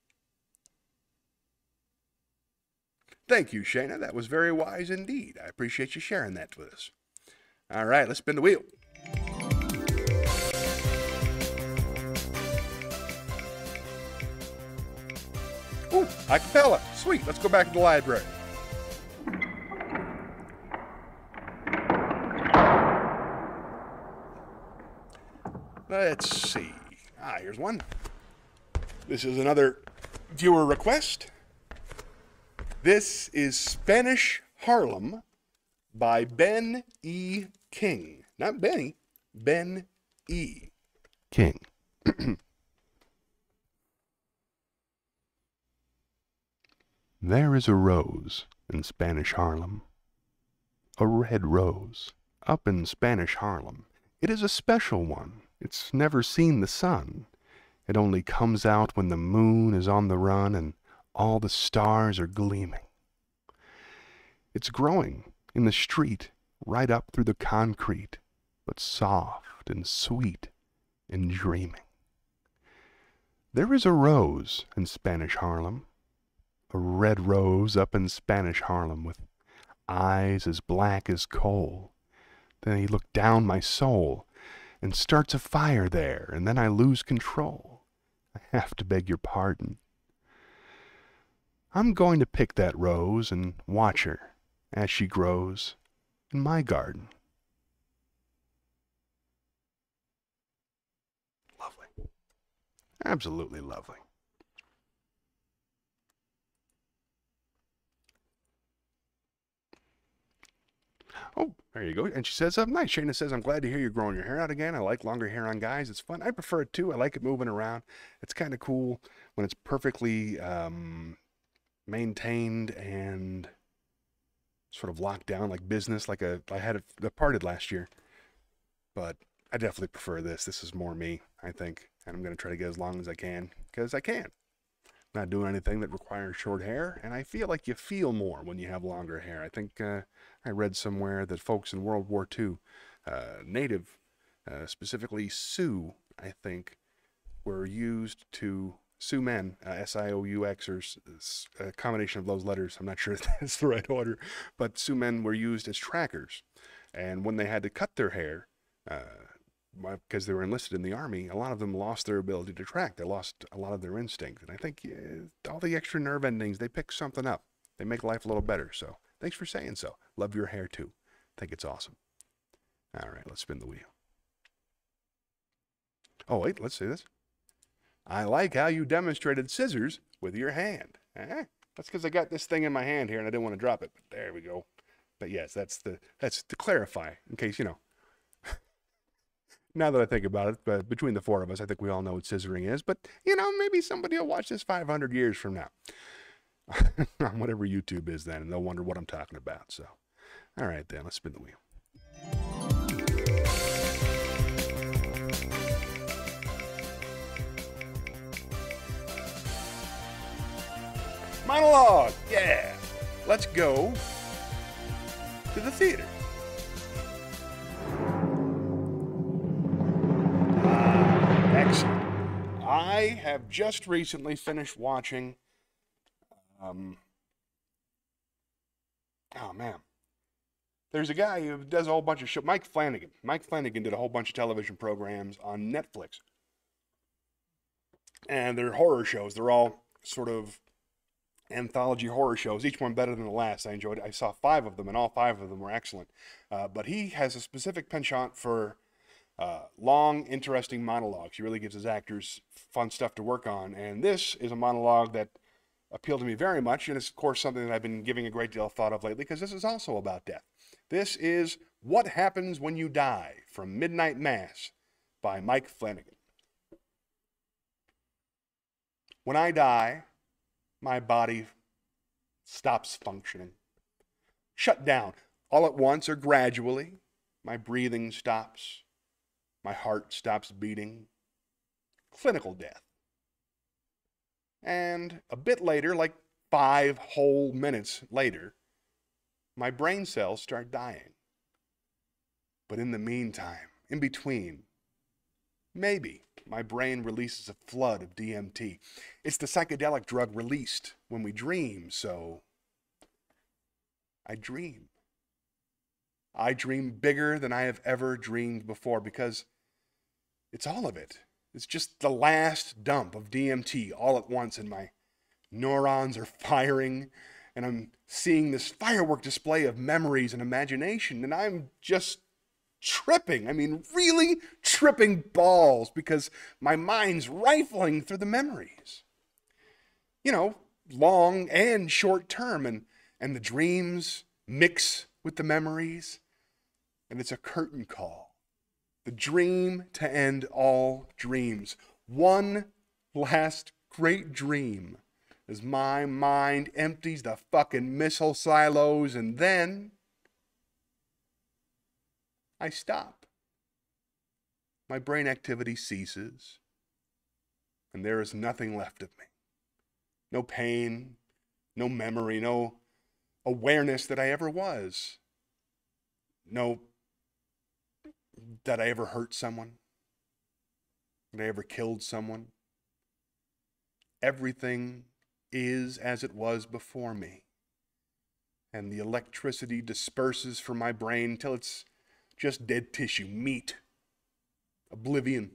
Thank you, Shayna. That was very wise indeed. I appreciate you sharing that with us. All right, let's spin the wheel. Ooh, acapella. Sweet. Let's go back to the library. Let's see. Ah, here's one. This is another viewer request. This is Spanish Harlem by Ben E. King. Not Benny, Ben E. King. There is a rose in Spanish Harlem, a red rose up in Spanish Harlem. It is a special one. It's never seen the sun. It only comes out when the moon is on the run and all the stars are gleaming. It's growing in the street right up through the concrete, but soft and sweet and dreaming. There is a rose in Spanish Harlem, a red rose up in Spanish Harlem with eyes as black as coal. Then he looked down my soul and starts a fire there, and then I lose control. I have to beg your pardon. I'm going to pick that rose and watch her as she grows in my garden. Lovely. Absolutely lovely. Oh, there you go. And she says, I'm nice. Shayna says, I'm glad to hear you're growing your hair out again. I like longer hair on guys. It's fun. I prefer it too. I like it moving around. It's kind of cool when it's perfectly um, maintained and sort of locked down like business. Like a, I had a, a parted last year. But I definitely prefer this. This is more me, I think. And I'm going to try to get as long as I can because I can. I'm not doing anything that requires short hair. And I feel like you feel more when you have longer hair. I think... Uh, I read somewhere that folks in World War Two, uh, native, uh, specifically Sioux, I think, were used to, Sioux men, uh, S I O U X, or a combination of those letters, I'm not sure if that's the right order, but Sioux men were used as trackers. And when they had to cut their hair, uh, because they were enlisted in the Army, a lot of them lost their ability to track. They lost a lot of their instinct. And I think uh, all the extra nerve endings, they pick something up. They make life a little better, so... Thanks for saying so. Love your hair too. Think it's awesome. All right, let's spin the wheel. Oh, wait, let's see this. I like how you demonstrated scissors with your hand. Eh? That's because I got this thing in my hand here and I didn't want to drop it. But there we go. But yes, that's the that's to clarify, in case, you know. Now that I think about it, but between the four of us, I think we all know what scissoring is. But, you know, maybe somebody will watch this five hundred years from now. On whatever YouTube is then, and they'll wonder what I'm talking about. So, all right then, let's spin the wheel. Monologue, yeah. Let's go to the theater. Ah, excellent. I have just recently finished watching, um, oh man. There's a guy who does a whole bunch of shows, Mike Flanagan. Mike Flanagan did a whole bunch of television programs on Netflix. And they're horror shows. They're all sort of anthology horror shows, each one better than the last. I enjoyed it. I saw five of them, and all five of them were excellent. Uh, but he has a specific penchant for uh, long, interesting monologues. He really gives his actors fun stuff to work on. And this is a monologue that appealed to me very much, and it's, of course, something that I've been giving a great deal of thought of lately, because this is also about death. This is What Happens When You Die, from Midnight Mass by Mike Flanagan. When I die, my body stops functioning. Shut down, all at once or gradually. My breathing stops. My heart stops beating. Clinical death. And a bit later, like five whole minutes later, my brain cells start dying. But in the meantime, in between, maybe my brain releases a flood of D M T. It's the psychedelic drug released when we dream, so I dream. I dream bigger than I have ever dreamed before, because it's all of it. It's just the last dump of D M T all at once, and my neurons are firing, and I'm seeing this firework display of memories and imagination, and I'm just tripping. I mean, really tripping balls, because my mind's rifling through the memories. You know, long and short term, and, and the dreams mix with the memories, and it's a curtain call. The dream to end all dreams. One last great dream as my mind empties the fucking missile silos, and then I stop. My brain activity ceases, and there is nothing left of me. No pain, no memory, no awareness that I ever was. No, that I ever hurt someone, that I ever killed someone. Everything is as it was before me, and the electricity disperses from my brain till it's just dead tissue, meat, oblivion.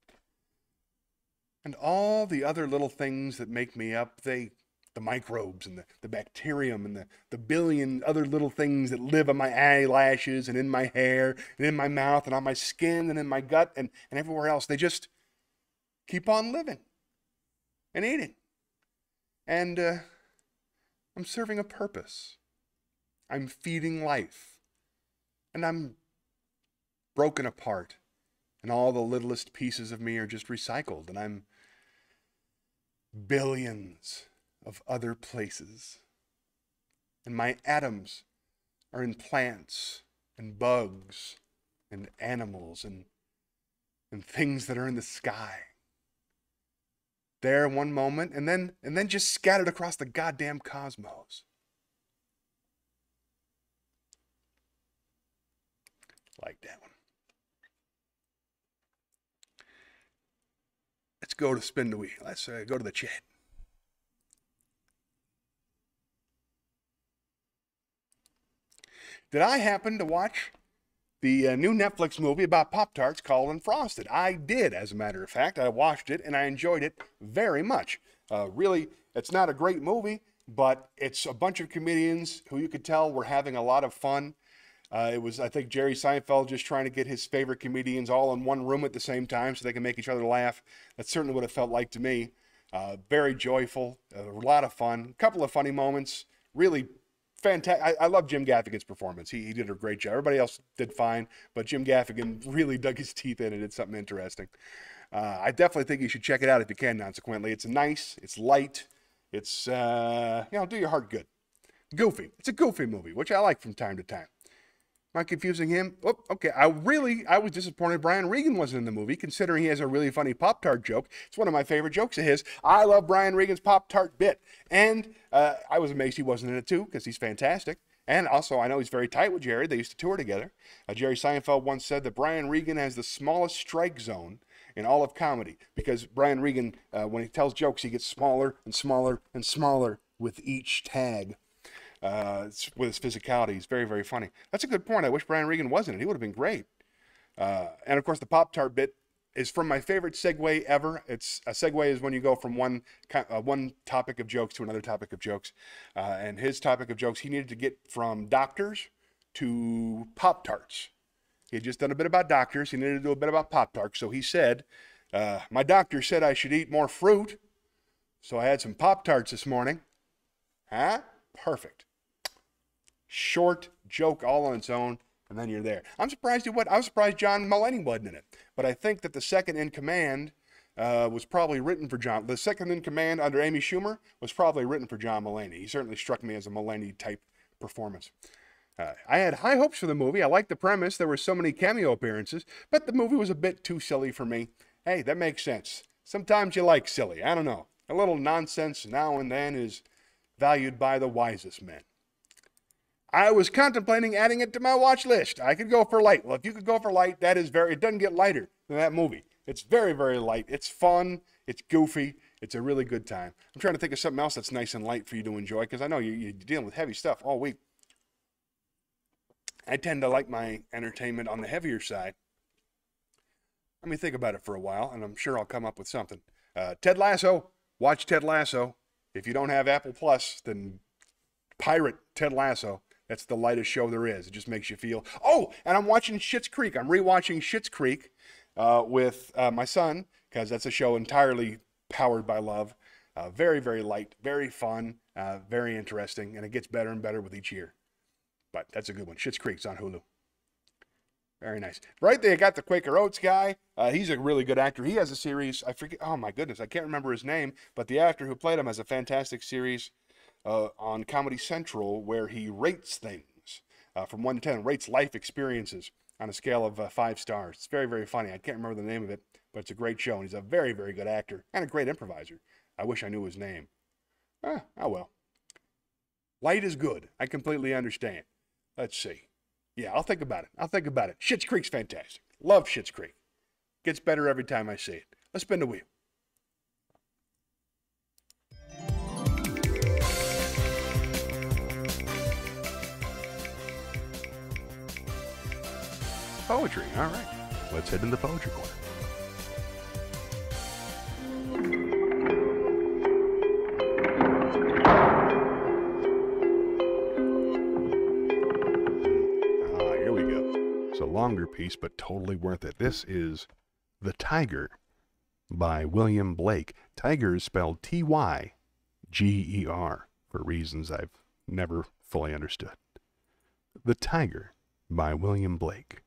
And all the other little things that make me up, they, the microbes and the, the bacterium and the, the billion other little things that live on my eyelashes and in my hair and in my mouth and on my skin and in my gut and, and everywhere else, they just keep on living and eating. And uh, I'm serving a purpose. I'm feeding life. And I'm broken apart, and all the littlest pieces of me are just recycled, and I'm billions of other places. And my atoms are in plants and bugs and animals and, and things that are in the sky. There one moment, and then and then just scattered across the goddamn cosmos. Like that one. Let's go to Spindle. Let's uh, go to the chat. Did I happen to watch the uh, new Netflix movie about Pop-Tarts called Unfrosted? I did, as a matter of fact. I watched it, and I enjoyed it very much. Uh, really, it's not a great movie, but it's a bunch of comedians who you could tell were having a lot of fun. Uh, it was, I think, Jerry Seinfeld just trying to get his favorite comedians all in one room at the same time so they can make each other laugh. That's certainly what it felt like to me. Uh, very joyful, a lot of fun, a couple of funny moments, really fantastic. I, I love Jim Gaffigan's performance. He, he did a great job. Everybody else did fine, but Jim Gaffigan really dug his teeth in and did something interesting. Uh, I definitely think you should check it out if you can, consequently. It's nice, it's light, it's, uh, you know, do your heart good. Goofy. It's a goofy movie, which I like from time to time. Am I confusing him? Oh, okay. I really, I was disappointed Brian Regan wasn't in the movie, considering he has a really funny Pop-Tart joke. It's one of my favorite jokes of his. I love Brian Regan's Pop-Tart bit. And uh, I was amazed he wasn't in it too, because he's fantastic. And also, I know he's very tight with Jerry. They used to tour together. Uh, Jerry Seinfeld once said that Brian Regan has the smallest strike zone in all of comedy, because Brian Regan, uh, when he tells jokes, he gets smaller and smaller and smaller with each tag. Uh, with his physicality. He's very, very funny. That's a good point. I wish Brian Regan wasn't it. He would have been great. Uh, and of course, the Pop-Tart bit is from my favorite segue ever. It's a segue is when you go from one uh, one topic of jokes to another topic of jokes. Uh, and his topic of jokes, he needed to get from doctors to Pop-Tarts. He had just done a bit about doctors. He needed to do a bit about Pop-Tarts. So he said, uh, my doctor said I should eat more fruit. So I had some Pop-Tarts this morning. Huh? Perfect. Short joke all on its own, and then you're there. I'm surprised he what I was surprised John Mulaney wasn't in it, but I think that the second in command uh, was probably written for John. The second in command under Amy Schumer was probably written for John Mulaney. He certainly struck me as a Mulaney type performance. Uh, I had high hopes for the movie. I liked the premise. There were so many cameo appearances, but the movie was a bit too silly for me. Hey, that makes sense. Sometimes you like silly. I don't know. A little nonsense now and then is valued by the wisest men. I was contemplating adding it to my watch list. I could go for light. Well, if you could go for light, that is very, it doesn't get lighter than that movie. It's very, very light. It's fun. It's goofy. It's a really good time. I'm trying to think of something else that's nice and light for you to enjoy, because I know you, you're dealing with heavy stuff all week. I tend to like my entertainment on the heavier side. Let me think about it for a while, and I'm sure I'll come up with something. Uh, Ted Lasso. Watch Ted Lasso. If you don't have Apple Plus, then pirate Ted Lasso. That's the lightest show there is. It just makes you feel... Oh, and I'm watching Schitt's Creek. I'm rewatching Schitt's Creek uh, with uh, my son, because that's a show entirely powered by love. Uh, very, very light, very fun, uh, very interesting, and it gets better and better with each year. But that's a good one. Schitt's Creek's on Hulu. Very nice. Right there, got the Quaker Oats guy. Uh, he's a really good actor. He has a series. I forget... Oh, my goodness. I can't remember his name, but the actor who played him has a fantastic series Uh, on Comedy Central, where he rates things uh, from one to ten, rates life experiences on a scale of uh, five stars. It's very, very funny. I can't remember the name of it, but it's a great show, and he's a very, very good actor and a great improviser. I wish I knew his name. Ah, oh well. Light is good. I completely understand. Let's see. Yeah, I'll think about it. I'll think about it. Schitt's Creek's fantastic. Love Schitt's Creek. Gets better every time I see it. Let's spin the wheel. Poetry. All right. Let's head into the poetry corner. Ah, here we go. It's a longer piece, but totally worth it. This is The Tyger by William Blake. Tyger is spelled T Y G E R for reasons I've never fully understood. The Tyger by William Blake.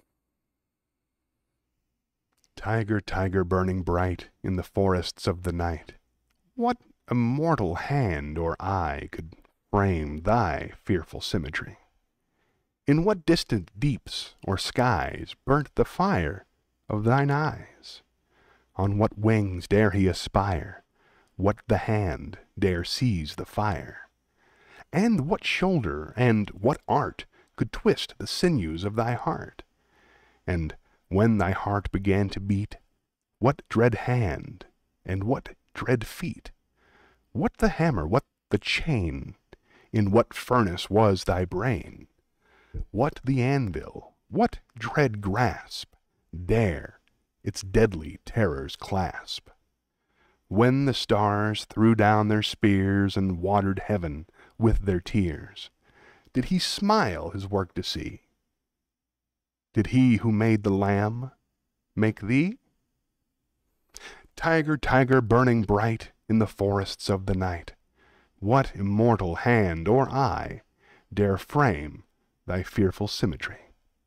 Tyger, Tyger, burning bright in the forests of the night, what immortal hand or eye could frame thy fearful symmetry? In what distant deeps or skies burnt the fire of thine eyes? On what wings dare he aspire? What the hand dare seize the fire? And what shoulder and what art could twist the sinews of thy heart? And when thy heart began to beat, what dread hand, and what dread feet? What the hammer, what the chain? In what furnace was thy brain? What the anvil, what dread grasp dare its deadly terrors clasp? When the stars threw down their spears and watered heaven with their tears, did he smile his work to see? Did he who made the lamb make thee? Tyger, Tyger, burning bright in the forests of the night, what immortal hand or eye dare frame thy fearful symmetry?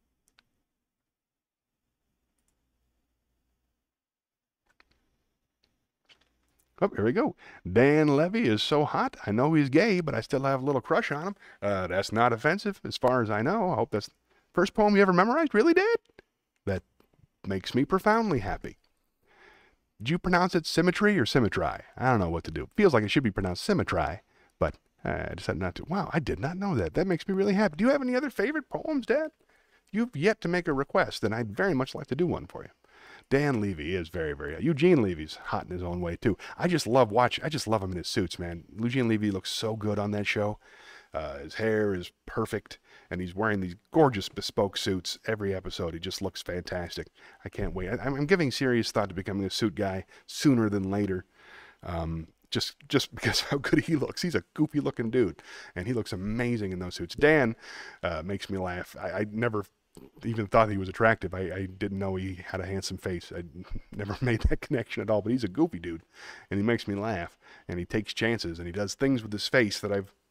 Oh, here we go. Dan Levy is so hot. I know he's gay, but I still have a little crush on him. Uh, that's not offensive as far as I know. I hope that's First poem you ever memorized? Really, Dad? That makes me profoundly happy. Did you pronounce it symmetry or symmetry? I don't know what to do. It feels like it should be pronounced symmetry, but I decided not to. Wow, I did not know that. That makes me really happy. Do you have any other favorite poems, Dad? You've yet to make a request, and I'd very much like to do one for you. Dan Levy is very, very... Eugene Levy's hot in his own way, too. I just love watching... I just love him in his suits, man. Eugene Levy looks so good on that show. Uh, his hair is perfect, and he's wearing these gorgeous bespoke suits every episode. He just looks fantastic. I can't wait. I, I'm giving serious thought to becoming a suit guy sooner than later, um, just just because how good he looks. He's a goofy-looking dude, and he looks amazing in those suits. Dan uh, makes me laugh. I, I never even thought he was attractive. I, I didn't know he had a handsome face. I never made that connection at all, but he's a goofy dude, and he makes me laugh, and he takes chances, and he does things with his face that I've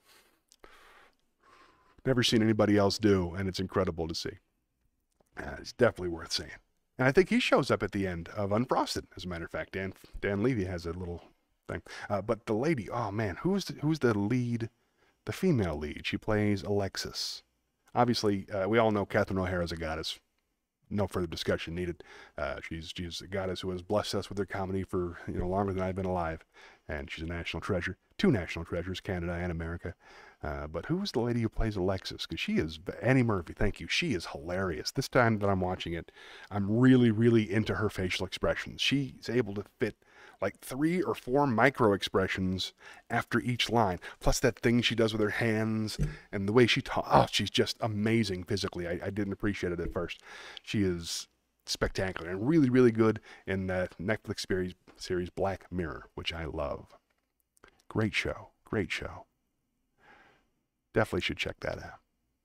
never seen anybody else do, and it's incredible to see. Uh, it's definitely worth seeing. And I think he shows up at the end of Unfrosted, as a matter of fact. Dan Dan Levy has a little thing. Uh, but the lady, oh man, who's the, who's the lead, the female lead? She plays Alexis. Obviously, uh, we all know Catherine O'Hara's a goddess. No further discussion needed. Uh, she's she's a goddess who has blessed us with her comedy for you know longer than I've been alive, and she's a national treasure. Two national treasures, Canada and America. Uh, but who's the lady who plays Alexis? Because she is, Annie Murphy, thank you. She is hilarious. This time that I'm watching it, I'm really, really into her facial expressions. She's able to fit like three or four micro expressions after each line. Plus that thing she does with her hands and the way she talks. Oh, she's just amazing physically. I, I didn't appreciate it at first. She is spectacular and really, really good in that Netflix series, series Black Mirror, which I love. Great show. Great show. Definitely should check that out.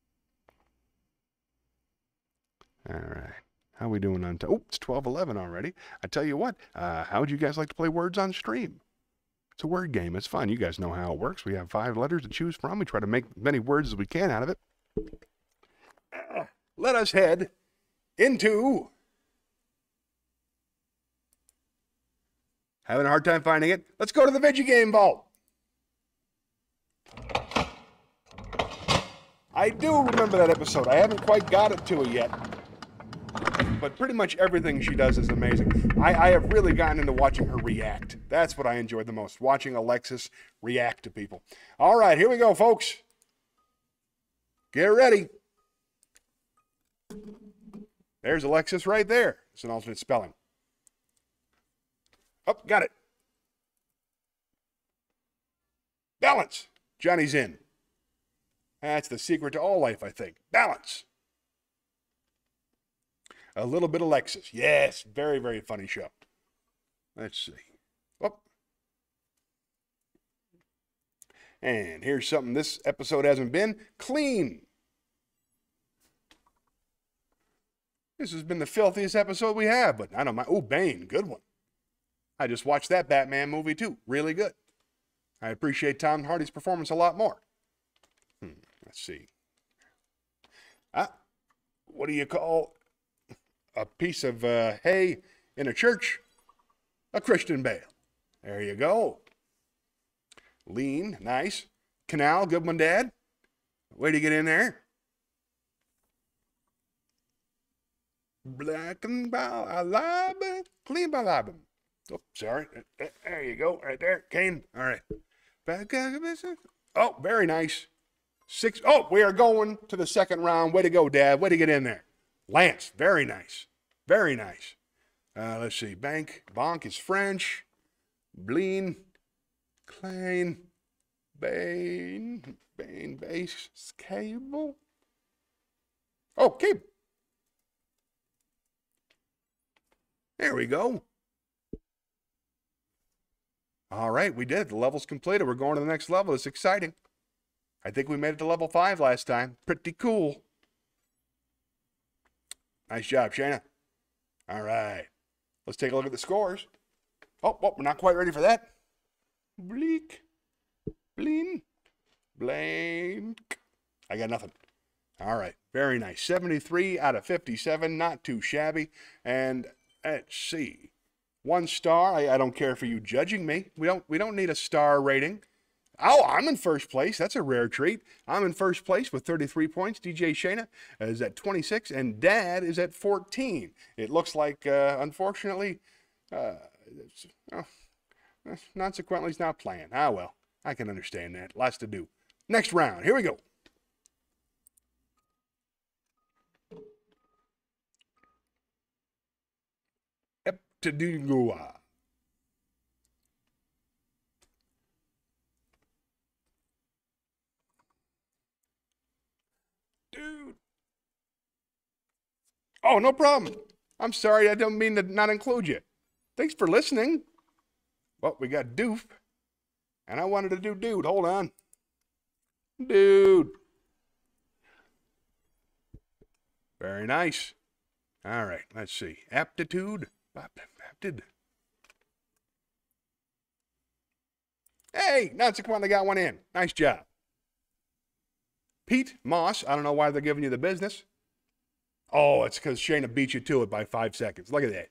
All right. How we doing on time? Oh, it's twelve eleven already. I tell you what, uh, how would you guys like to play words on stream? It's a word game. It's fun. You guys know how it works. We have five letters to choose from. We try to make as many words as we can out of it. Uh, let us head into... Having a hard time finding it? Let's go to the Vigi Game Vault. I do remember that episode. I haven't quite got it to it yet. But pretty much everything she does is amazing. I, I have really gotten into watching her react. That's what I enjoyed the most, watching Alexis react to people. All right, here we go, folks. Get ready. There's Alexis right there. It's an alternate spelling. Oh, got it. Balance. Johnny's in. That's the secret to all life, I think. Balance. A little bit of Alexis. Yes, very, very funny show. Let's see. Oh. And here's something this episode hasn't been. Clean. This has been the filthiest episode we have, but I don't mind. Oh, Bane, good one. I just watched that Batman movie, too. Really good. I appreciate Tom Hardy's performance a lot more. Hmm. Let's see. Ah, what do you call a piece of uh, hay in a church? A Christian bale. There you go. Lean, nice. Canal, good one, Dad. Way to get in there. Black and balabin, clean balabin. Oh, sorry. There you go, right there. Kane. All right. Oh, very nice. Six. Oh, we are going to the second round. Way to go, Dad. Way to get in there. Lance. Very nice. Very nice. Uh, let's see. Bank. Bonk is French. Bleen. Klein. Bane. Bane. Base. Cable. Oh, cable. There we go. All right, we did it. The level's completed. We're going to the next level. It's exciting. I think we made it to level five last time. Pretty cool. Nice job, Shayna. All right. Let's take a look at the scores. Oh, oh we're not quite ready for that. Bleak. Bleen. Blank. I got nothing. All right. Very nice. seventy-three out of fifty-seven. Not too shabby. And let's see. One star. I, I don't care for you judging me. We don't we don't need a star rating. Oh, I'm in first place. That's a rare treat. I'm in first place with thirty-three points. D J Shayna is at twenty-six, and Dad is at fourteen. It looks like, uh, unfortunately, uh, oh, Consequently's not playing. Ah, well, I can understand that. Lots to do. Next round. Here we go. Eptidingua. Dude. Oh, no problem. I'm sorry. I don't mean to not include you. Thanks for listening. Well, we got doof. And I wanted to do dude. Hold on. Dude. Very nice. All right. Let's see. Aptitude. Aptitude. Hey, consequently got one in. Nice job. Pete Moss. I don't know why they're giving you the business. Oh, it's because Shayna beat you to it by five seconds. Look at that.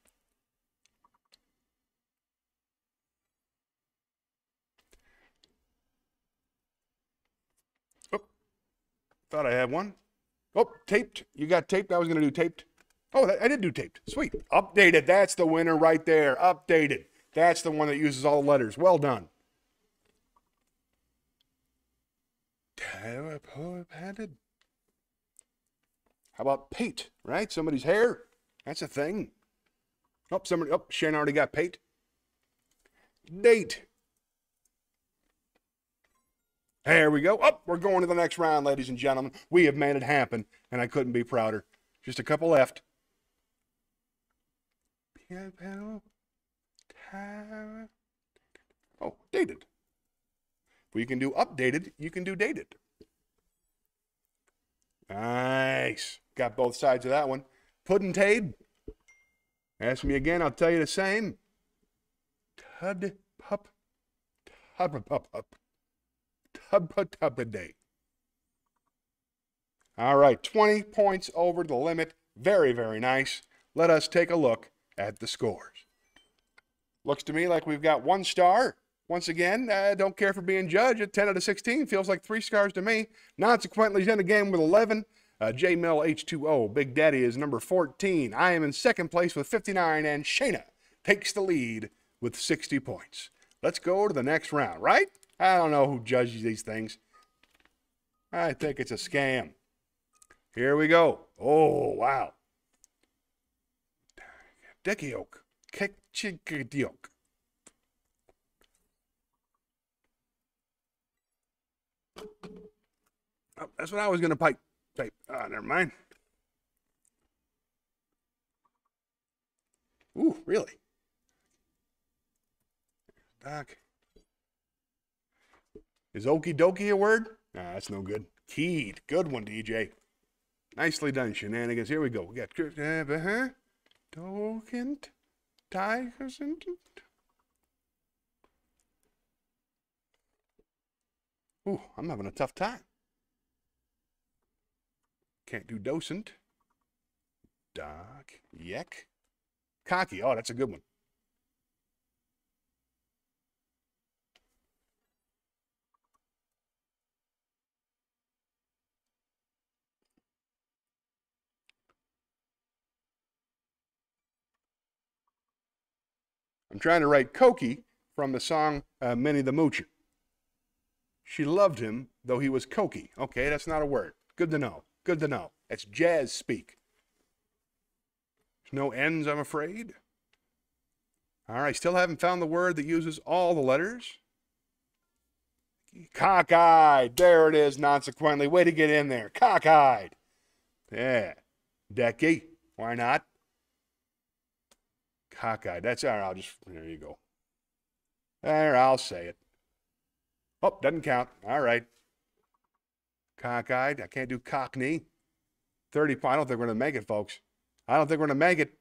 Oh, thought I had one. Oh, taped. You got taped. I was going to do taped. Oh, I did do taped. Sweet. Updated. That's the winner right there. Updated. That's the one that uses all the letters. Well done. How about pate, right? Somebody's hair. That's a thing. Oh, somebody, oh, Shane already got pate. Date. There we go. Oh, we're going to the next round, ladies and gentlemen. We have made it happen, and I couldn't be prouder. Just a couple left. Oh, dated. If we can do updated, you can do dated. Nice. Got both sides of that one. Puddin'taid. Ask me again, I'll tell you the same. Tud pup. Tub pup up. Tub tub a day. All right, twenty points over the limit. Very, very nice. Let us take a look at the scores. Looks to me like we've got one star. Once again, I uh, don't care for being judged. At ten out of sixteen feels like three stars to me. Consequently, he's in the game with eleven. Uh, J Mill H two O, Big Daddy is number fourteen. I am in second place with fifty-nine, and Shayna takes the lead with sixty points. Let's go to the next round, right? I don't know who judges these things. I think it's a scam. Here we go. Oh, wow. Dekioke. Kekchikidioke. Oh, that's what I was going to pipe. Type. Ah, never mind. Ooh, really? Doc. Is okie dokie a word? Nah, that's no good. Keyed. Good one, D J. Nicely done, shenanigans. Here we go. We got uh-huh. Dokent. Tigers and ooh, I'm having a tough time. Can't do docent. Doc. Yek. Cocky. Oh, that's a good one. I'm trying to write Cokie from the song uh, Minnie the Moocher. She loved him, though he was cokey. Okay, that's not a word. Good to know. Good to know. That's jazz speak. There's no ends, I'm afraid. All right, still haven't found the word that uses all the letters. Cockeyed. There it is, consequently. Way to get in there. Cockeyed. Yeah. Decky. Why not? Cockeyed. That's all right. I'll just, there you go. There, I'll say it. Oh, doesn't count. All right. Cockeyed. I can't do cockney. thirty. I don't think we're going to make it, folks. I don't think we're going to make it.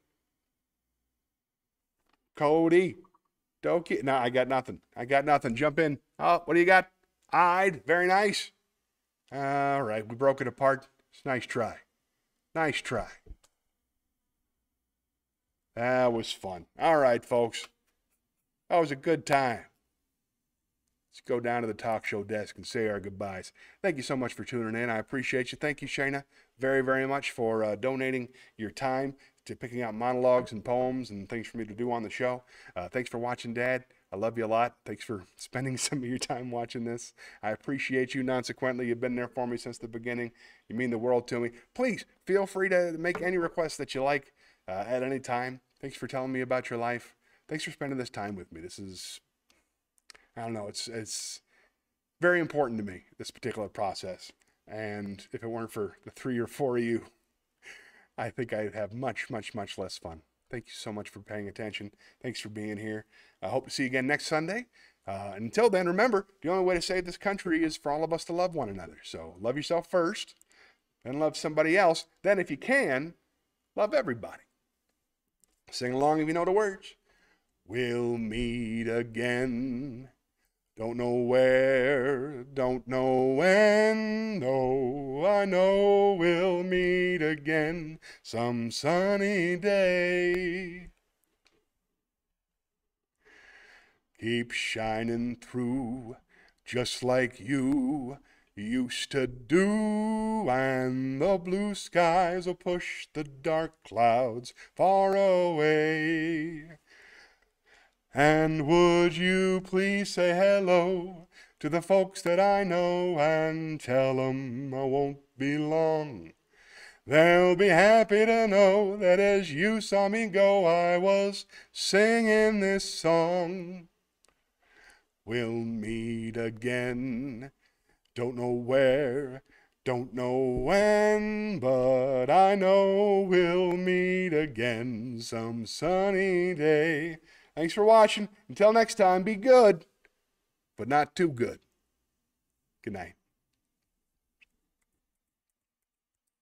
Cody. Dokie. No, I got nothing. I got nothing. Jump in. Oh, what do you got? Eyed. Very nice. All right. We broke it apart. It's a nice try. Nice try. That was fun. All right, folks. That was a good time. let's go down to the talk show desk and say our goodbyes. Thank you so much for tuning in. I appreciate you. Thank you, Shayna, very, very much for uh, donating your time to picking out monologues and poems and things for me to do on the show. Uh, thanks for watching, Dad. I love you a lot. Thanks for spending some of your time watching this. I appreciate you. Consequently, you've been there for me since the beginning. You mean the world to me. Please feel free to make any requests that you like uh, at any time. Thanks for telling me about your life. Thanks for spending this time with me. This is, I don't know, it's it's very important to me, this particular process. And if it weren't for the three or four of you, I think I'd have much, much, much less fun. Thank you so much for paying attention. Thanks for being here. I hope to see you again next Sunday. Uh, until then, remember, the only way to save this country is for all of us to love one another. So love yourself first, then love somebody else. Then, if you can, love everybody. Sing along if you know the words. We'll meet again. Don't know where, don't know when, no, I know we'll meet again some sunny day. Keep shining through just like you used to do, and the blue skies will push the dark clouds far away. And would you please say hello to the folks that I know and tell them I won't be long. They'll be happy to know that as you saw me go, I was singing this song. We'll meet again, don't know where, don't know when, but I know we'll meet again some sunny day. Thanks for watching. Until next time, be good, but not too good. Good night.